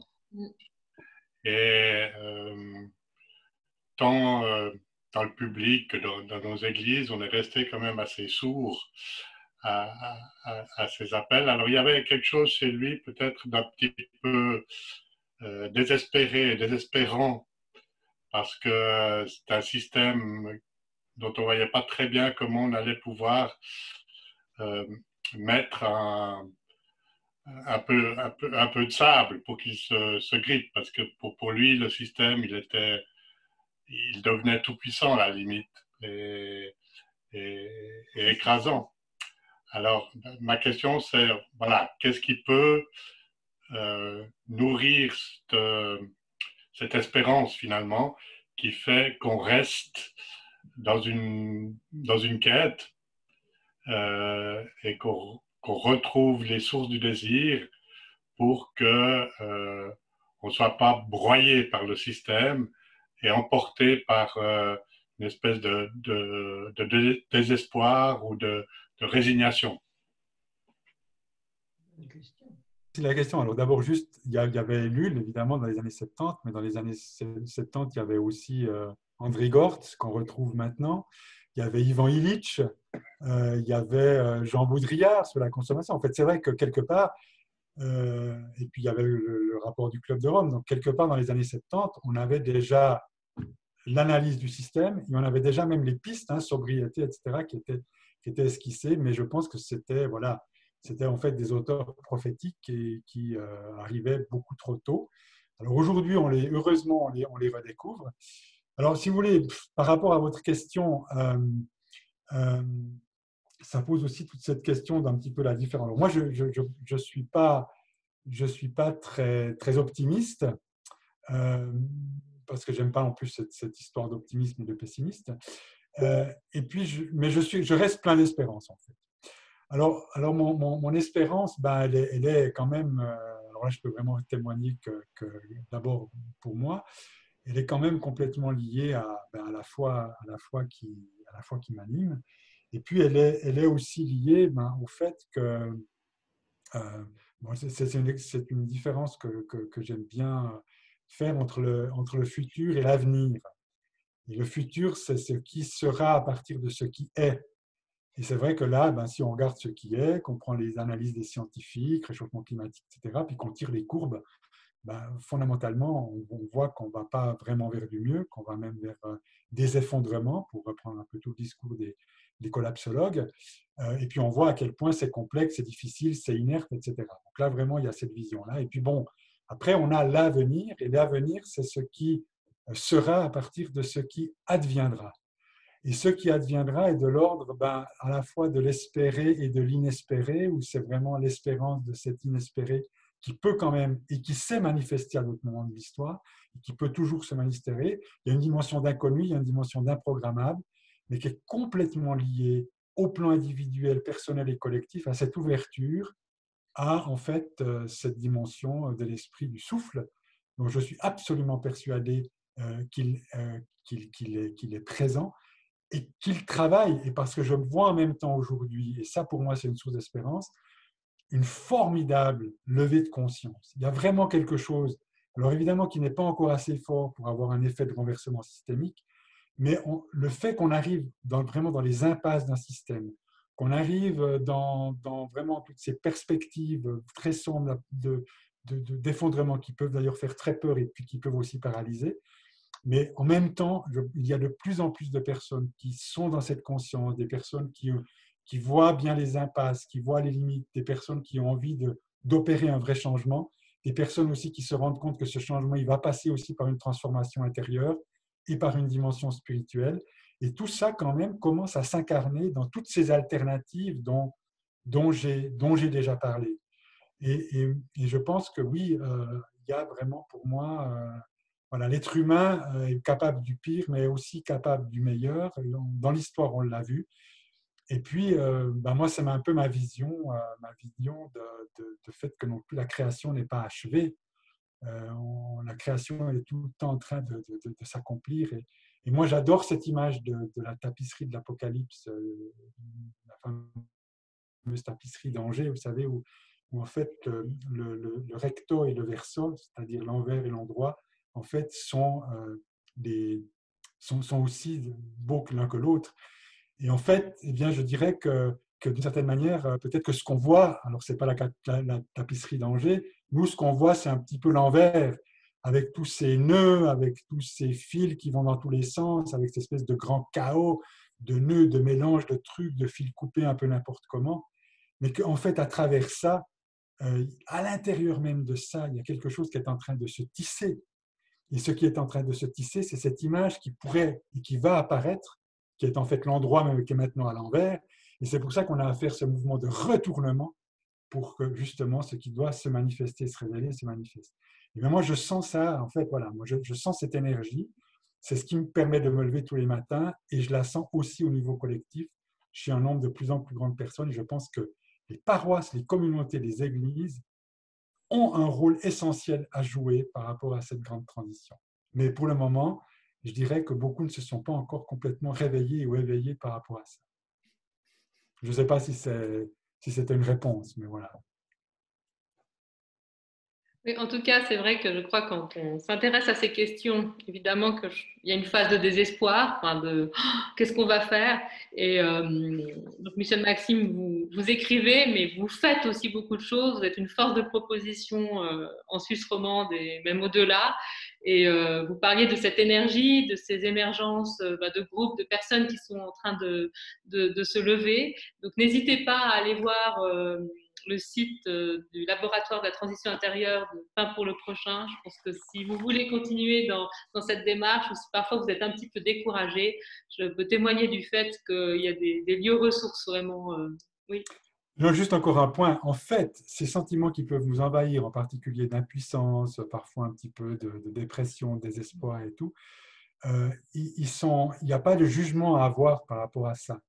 Et euh, tant euh, dans le public que dans, dans nos églises, on est resté quand même assez sourd à, à, à ces appels. Alors il y avait quelque chose chez lui peut-être d'un petit peu euh, désespéré, désespérant, parce que c'est un système dont on ne voyait pas très bien comment on allait pouvoir euh, mettre un, un, peu, un, peu, un peu de sable pour qu'il se, se grippe, parce que pour, pour lui, le système, il, était, il devenait tout puissant à la limite et, et, et écrasant. Alors, ma question, c'est, voilà, qu'est-ce qui peut euh, nourrir cette, cette espérance, finalement, qui fait qu'on reste dans une, dans une quête euh, et qu'on qu'on retrouve les sources du désir pour qu'on euh, ne soit pas broyé par le système et emporté par euh, une espèce de, de, de désespoir ou de, de résignation. C'est la question. Alors d'abord, juste, il y avait Ellul, évidemment, dans les années soixante-dix, mais dans les années soixante-dix, il y avait aussi euh, André Gortz, qu'on retrouve maintenant. Il y avait Ivan Illich, euh, il y avait euh, Jean Baudrillard sur la consommation. En fait, c'est vrai que quelque part, euh, et puis il y avait le, le rapport du Club de Rome, donc quelque part dans les années soixante-dix, on avait déjà l'analyse du système, et on avait déjà même les pistes, hein, sobriété, et cetera, qui étaient, qui étaient esquissées, mais je pense que c'était, voilà, c'était en fait des auteurs prophétiques qui, qui euh, arrivaient beaucoup trop tôt. Alors aujourd'hui, on les, heureusement, on les, on les redécouvre. Alors, si vous voulez, par rapport à votre question, euh, euh, ça pose aussi toute cette question d'un petit peu la différence. Alors moi, je ne je, je, je suis pas, je suis pas très, très optimiste, euh, parce que j'aime pas en plus cette, cette histoire d'optimisme et de pessimiste. Euh, et puis, je, mais je, suis, je reste plein d'espérance, en fait. Alors, alors mon, mon, mon espérance, ben, elle, est, elle est quand même, euh, alors là, je peux vraiment témoigner que, que d'abord, pour moi, elle est quand même complètement liée à, ben, à la foi, à la foi qui, à la foi qui m'anime. Et puis, elle est, elle est aussi liée ben, au fait que, euh, bon, c'est, c'est, une, c'est une différence que, que, que j'aime bien faire entre le, entre le futur et l'avenir. Et le futur, c'est ce qui sera à partir de ce qui est. Et c'est vrai que là, ben, si on regarde ce qui est, qu'on prend les analyses des scientifiques, réchauffement climatique, et cetera, puis qu'on tire les courbes, ben, fondamentalement, on, on voit qu'on ne va pas vraiment vers du mieux, qu'on va même vers euh, des effondrements, pour reprendre un peu tout le discours des, des collapsologues. Euh, et puis on voit à quel point c'est complexe, c'est difficile, c'est inerte, et cetera. Donc là, vraiment, il y a cette vision-là. Et puis bon, après, on a l'avenir, et l'avenir, c'est ce qui sera à partir de ce qui adviendra. Et ce qui adviendra est de l'ordre ben, à la fois de l'espéré et de l'inespéré, où c'est vraiment l'espérance de cet inespéré qui peut quand même, et qui s'est manifesté à d'autres moments de l'histoire, et qui peut toujours se manifester. Il y a une dimension d'inconnu, il y a une dimension d'improgrammable, mais qui est complètement liée au plan individuel, personnel et collectif, à cette ouverture, à en fait cette dimension de l'esprit du souffle, dont je suis absolument persuadé euh, qu'il euh, qu'il, qu'il est, qu'il est présent, et qu'il travaille, et parce que je me vois en même temps aujourd'hui, et ça pour moi c'est une source d'espérance, une formidable levée de conscience. Il y a vraiment quelque chose, alors évidemment qui n'est pas encore assez fort pour avoir un effet de renversement systémique, mais on, le fait qu'on arrive dans, vraiment dans les impasses d'un système, qu'on arrive dans, dans vraiment toutes ces perspectives très sombres de, de, de, d'effondrement qui peuvent d'ailleurs faire très peur et puis qui peuvent aussi paralyser. Mais en même temps, je, il y a de plus en plus de personnes qui sont dans cette conscience, des personnes qui, qui voient bien les impasses, qui voient les limites, des personnes qui ont envie de, d'opérer un vrai changement, des personnes aussi qui se rendent compte que ce changement, il va passer aussi par une transformation intérieure et par une dimension spirituelle. Et tout ça, quand même, commence à s'incarner dans toutes ces alternatives dont, dont, j'ai, dont j'ai déjà parlé. Et, et, et je pense que oui, euh, il y a vraiment pour moi... Euh, Voilà, l'être humain est capable du pire, mais aussi capable du meilleur. Dans l'histoire, on l'a vu. Et puis, euh, ben moi, c'est un peu ma vision, euh, ma vision de, de, de fait que non plus la création n'est pas achevée. Euh, on, la création est tout le temps en train de, de, de, de s'accomplir. Et, et moi, j'adore cette image de, de la tapisserie de l'Apocalypse, euh, la fameuse tapisserie d'Angers, vous savez, où, où en fait le, le, le recto et le verso, c'est-à-dire l'envers et l'endroit, en fait, sont, euh, des, sont, sont aussi beaux l'un que l'autre. Et en fait, eh bien, je dirais que, que d'une certaine manière, peut-être que ce qu'on voit, alors ce n'est pas la, la, la tapisserie d'Angers, nous, ce qu'on voit, c'est un petit peu l'envers, avec tous ces nœuds, avec tous ces fils qui vont dans tous les sens, avec cette espèce de grand chaos de nœuds, de mélanges, de trucs, de fils coupés un peu n'importe comment. Mais qu'en fait, à travers ça, euh, à l'intérieur même de ça, il y a quelque chose qui est en train de se tisser. Et ce qui est en train de se tisser, c'est cette image qui pourrait et qui va apparaître, qui est en fait l'endroit même qui est maintenant à l'envers. Et c'est pour ça qu'on a à faire ce mouvement de retournement pour que justement ce qui doit se manifester, se révéler, se manifeste. Et bien moi, je sens ça, en fait, voilà, moi je, je sens cette énergie. C'est ce qui me permet de me lever tous les matins et je la sens aussi au niveau collectif. Je suis un nombre de plus en plus grand de personnes et je pense que les paroisses, les communautés, les églises ont un rôle essentiel à jouer par rapport à cette grande transition. Mais pour le moment, je dirais que beaucoup ne se sont pas encore complètement réveillés ou éveillés par rapport à ça. Je ne sais pas si, c'est, si c'était une réponse, mais voilà. Oui, en tout cas, c'est vrai que je crois que quand on s'intéresse à ces questions, évidemment qu'il y a une phase de désespoir, enfin de oh, qu'est-ce qu'on va faire. Et euh, donc Michel Maxime, vous, vous écrivez, mais vous faites aussi beaucoup de choses. Vous êtes une force de proposition euh, en Suisse romande et même au-delà. Et euh, vous parliez de cette énergie, de ces émergences euh, bah, de groupes, de personnes qui sont en train de, de, de se lever. Donc n'hésitez pas à aller voir. Euh, sur le site euh, du laboratoire de la transition intérieure de Pain pour le prochain. Je pense que si vous voulez continuer dans, dans cette démarche, ou si parfois vous êtes un petit peu découragé, je peux témoigner du fait qu'il y a des, des lieux ressources vraiment. Euh, oui. Non, juste encore un point. En fait, ces sentiments qui peuvent nous envahir, en particulier d'impuissance, parfois un petit peu de, de dépression, de désespoir et tout, euh, ils, ils sont, il n'y a pas de jugement à avoir par rapport à ça.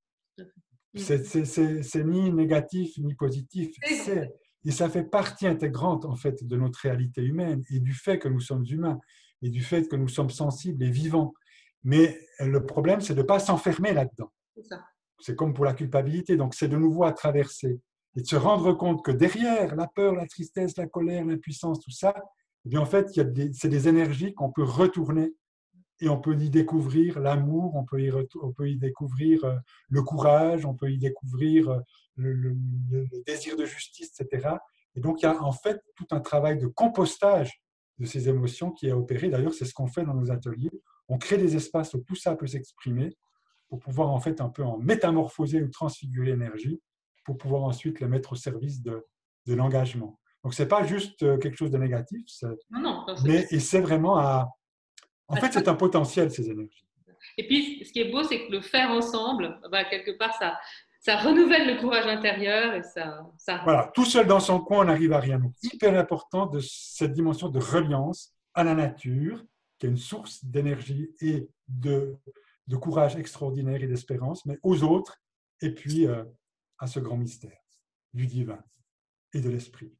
C'est, c'est, c'est, c'est ni négatif ni positif. C'est, et ça fait partie intégrante en fait de notre réalité humaine et du fait que nous sommes humains et du fait que nous sommes sensibles et vivants. Mais le problème, c'est de ne pas s'enfermer là-dedans. C'est ça. C'est comme pour la culpabilité, donc c'est de nouveau à traverser et de se rendre compte que derrière la peur, la tristesse, la colère, l'impuissance, tout ça, eh bien en fait, il y a des, c'est des énergies qu'on peut retourner et on peut y découvrir l'amour, on peut y, on peut y découvrir le courage, on peut y découvrir le, le, le désir de justice, et cetera. Et donc il y a en fait tout un travail de compostage de ces émotions qui est opéré. D'ailleurs, c'est ce qu'on fait dans nos ateliers. On crée des espaces où tout ça peut s'exprimer, pour pouvoir en fait un peu en métamorphoser ou transfigurer l'énergie, pour pouvoir ensuite la mettre au service de, de l'engagement. Donc, ce n'est pas juste quelque chose de négatif, non, non, non, mais et c'est vraiment à... En fait, c'est un potentiel, ces énergies. Et puis, ce qui est beau, c'est que le faire ensemble, bah, quelque part, ça, ça renouvelle le courage intérieur et ça, ça... Voilà, tout seul dans son coin, on n'arrive à rien. Donc, hyper important de cette dimension de reliance à la nature, qui est une source d'énergie et de... de courage extraordinaire et d'espérance, mais aux autres, et puis euh, à ce grand mystère du divin et de l'esprit.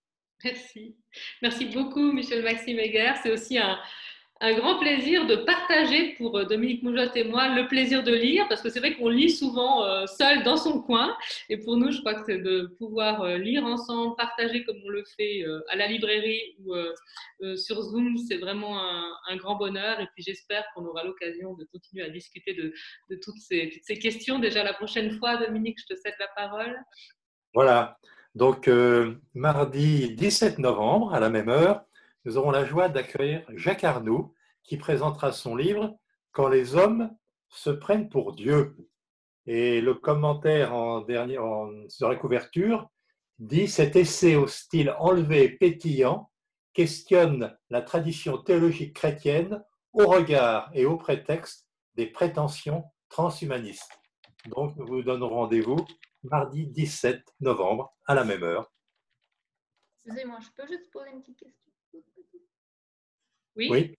Merci. Merci beaucoup, Michel Maxime Heger. C'est aussi un, un grand plaisir de partager pour Dominique Moujotte et moi le plaisir de lire, parce que c'est vrai qu'on lit souvent euh, seul dans son coin. Et pour nous, je crois que c'est de pouvoir euh, lire ensemble, partager comme on le fait euh, à la librairie ou euh, euh, sur Zoom, c'est vraiment un, un grand bonheur. Et puis j'espère qu'on aura l'occasion de continuer à discuter de, de toutes, ces, toutes ces questions. Déjà la prochaine fois, Dominique, je te cède la parole. Voilà. Donc, euh, mardi dix-sept novembre, à la même heure, nous aurons la joie d'accueillir Jacques Arnoux, qui présentera son livre « Quand les hommes se prennent pour Dieu ». Et le commentaire en dernier, en, sur la couverture dit « Cet essai au style enlevé et pétillant questionne la tradition théologique chrétienne au regard et au prétexte des prétentions transhumanistes ». Donc, nous vous donnons rendez-vous mardi dix-sept novembre, à la même heure. Excusez-moi, je peux juste poser une petite question? Oui. Oui.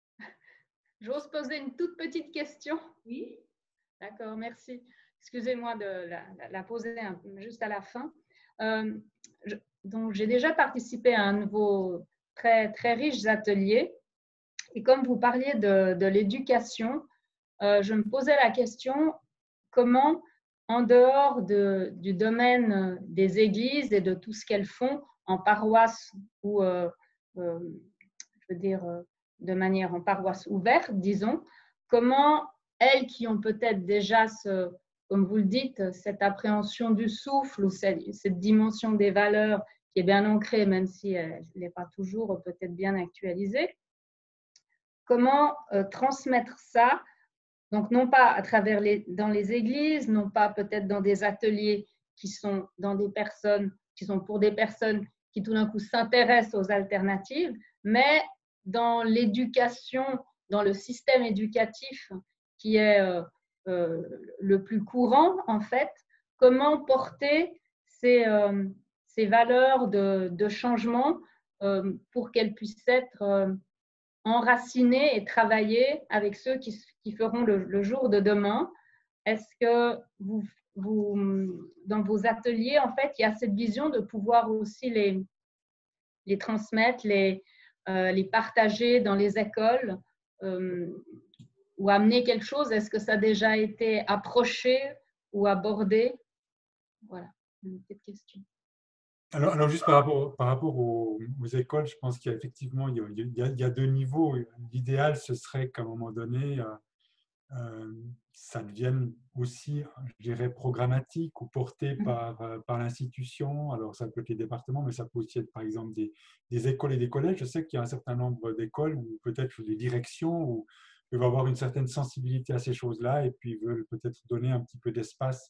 J'ose poser une toute petite question? Oui. D'accord, merci. Excusez-moi de la, la poser un, juste à la fin. Euh, je, donc, j'ai déjà participé à un nouveau très, très riche atelier. Et comme vous parliez de, de l'éducation, euh, je me posais la question, comment, en dehors de, du domaine des églises et de tout ce qu'elles font en paroisse ou, euh, euh, je veux dire, de manière en paroisse ouverte, disons, comment elles qui ont peut-être déjà, ce, comme vous le dites, cette appréhension du souffle ou cette, cette dimension des valeurs qui est bien ancrée, même si elle n'est pas toujours peut-être bien actualisée, comment euh, transmettre ça? Donc, non pas à travers les, dans les églises, non pas peut-être dans des ateliers qui sont, dans des personnes, qui sont pour des personnes qui tout d'un coup s'intéressent aux alternatives, mais dans l'éducation, dans le système éducatif qui est euh, euh, le plus courant en fait, comment porter ces, euh, ces valeurs de, de changement euh, pour qu'elles puissent être euh, enraciner et travailler avec ceux qui, qui feront le, le jour de demain. Est-ce que vous, vous, dans vos ateliers, en fait, il y a cette vision de pouvoir aussi les, les transmettre, les, euh, les partager dans les écoles euh, ou amener quelque chose? Est-ce que ça a déjà été approché ou abordé? Voilà, une petite question. Alors, alors, juste par rapport, par rapport aux, aux écoles, je pense qu'il y a effectivement il y a, il y a, il y a deux niveaux. L'idéal, ce serait qu'à un moment donné, euh, euh, ça devienne aussi, je dirais, programmatique ou porté par, euh, par l'institution. Alors, ça peut être les départements, mais ça peut aussi être, par exemple, des, des écoles et des collèges. Je sais qu'il y a un certain nombre d'écoles ou peut-être des directions où peuvent avoir une certaine sensibilité à ces choses-là et puis veulent peut-être donner un petit peu d'espace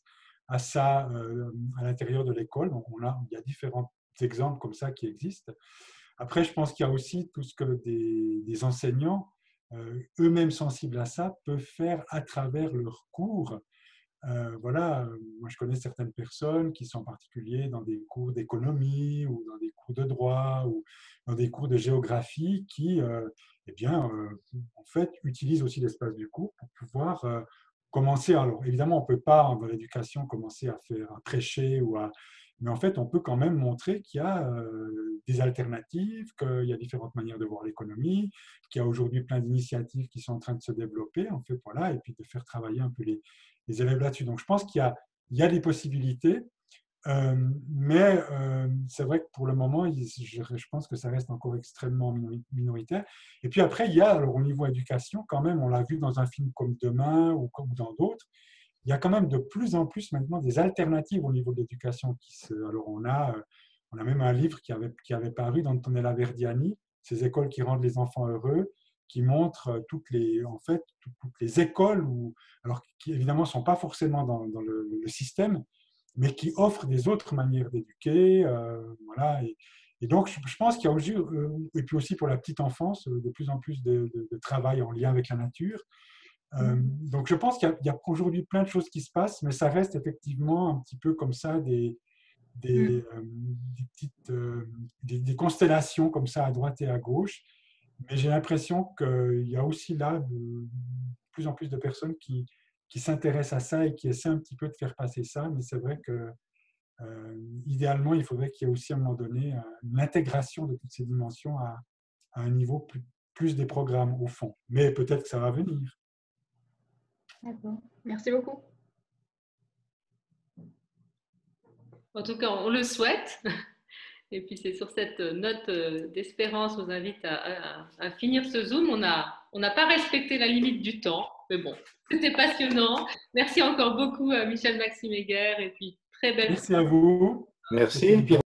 à ça euh, à l'intérieur de l'école. Donc, on a, il y a différents exemples comme ça qui existent. Après, je pense qu'il y a aussi tout ce que des, des enseignants, euh, eux-mêmes sensibles à ça, peuvent faire à travers leurs cours. Euh, voilà, moi je connais certaines personnes qui sont en particulier dans des cours d'économie ou dans des cours de droit ou dans des cours de géographie qui, euh, eh bien, euh, en fait, utilisent aussi l'espace du cours pour pouvoir euh, commencer. Alors, évidemment, on ne peut pas, dans l'éducation, commencer à faire, à prêcher ou à. Mais en fait, on peut quand même montrer qu'il y a euh, des alternatives, qu'il y a différentes manières de voir l'économie, qu'il y a aujourd'hui plein d'initiatives qui sont en train de se développer, en fait, voilà, et puis de faire travailler un peu les, les élèves là-dessus. Donc, je pense qu'il y a, il y a des possibilités, euh, mais euh, c'est vrai que pour le moment, je, je pense que ça reste encore extrêmement minoritaire. Et puis après, il y a, alors, au niveau éducation, quand même, on l'a vu dans un film comme Demain ou comme dans d'autres, il y a quand même de plus en plus maintenant des alternatives au niveau de l'éducation. Qui se, alors, on a, on a même un livre qui avait, qui avait paru d'Antonella Verdiani, Ces écoles qui rendent les enfants heureux, qui montre toutes les, en fait, toutes, toutes les écoles, où, alors, qui évidemment ne sont pas forcément dans, dans le, le système, mais qui offrent des autres manières d'éduquer. Euh, voilà, et, et donc, je, je pense qu'il y a aussi, euh, et puis aussi pour la petite enfance, de plus en plus de, de, de travail en lien avec la nature. Euh, donc, je pense qu'il y a, a aujourd'hui plein de choses qui se passent, mais ça reste effectivement un petit peu comme ça des, des, euh, des petites euh, des, des constellations comme ça à droite et à gauche. Mais j'ai l'impression qu'il y a aussi là de plus en plus de personnes qui, qui s'intéressent à ça et qui essaient un petit peu de faire passer ça. Mais c'est vrai que euh, idéalement, il faudrait qu'il y ait aussi à un moment donné une intégration de toutes ces dimensions à, à un niveau plus, plus des programmes au fond. Mais peut-être que ça va venir. D'accord. Merci beaucoup. En tout cas, on le souhaite. Et puis, c'est sur cette note d'espérance, on vous invite à, à, à finir ce Zoom. On n'a on n'a pas respecté la limite du temps, mais bon, c'était passionnant. Merci encore beaucoup à Michel Maxime Heger et puis très belle. Merci à vous. Merci.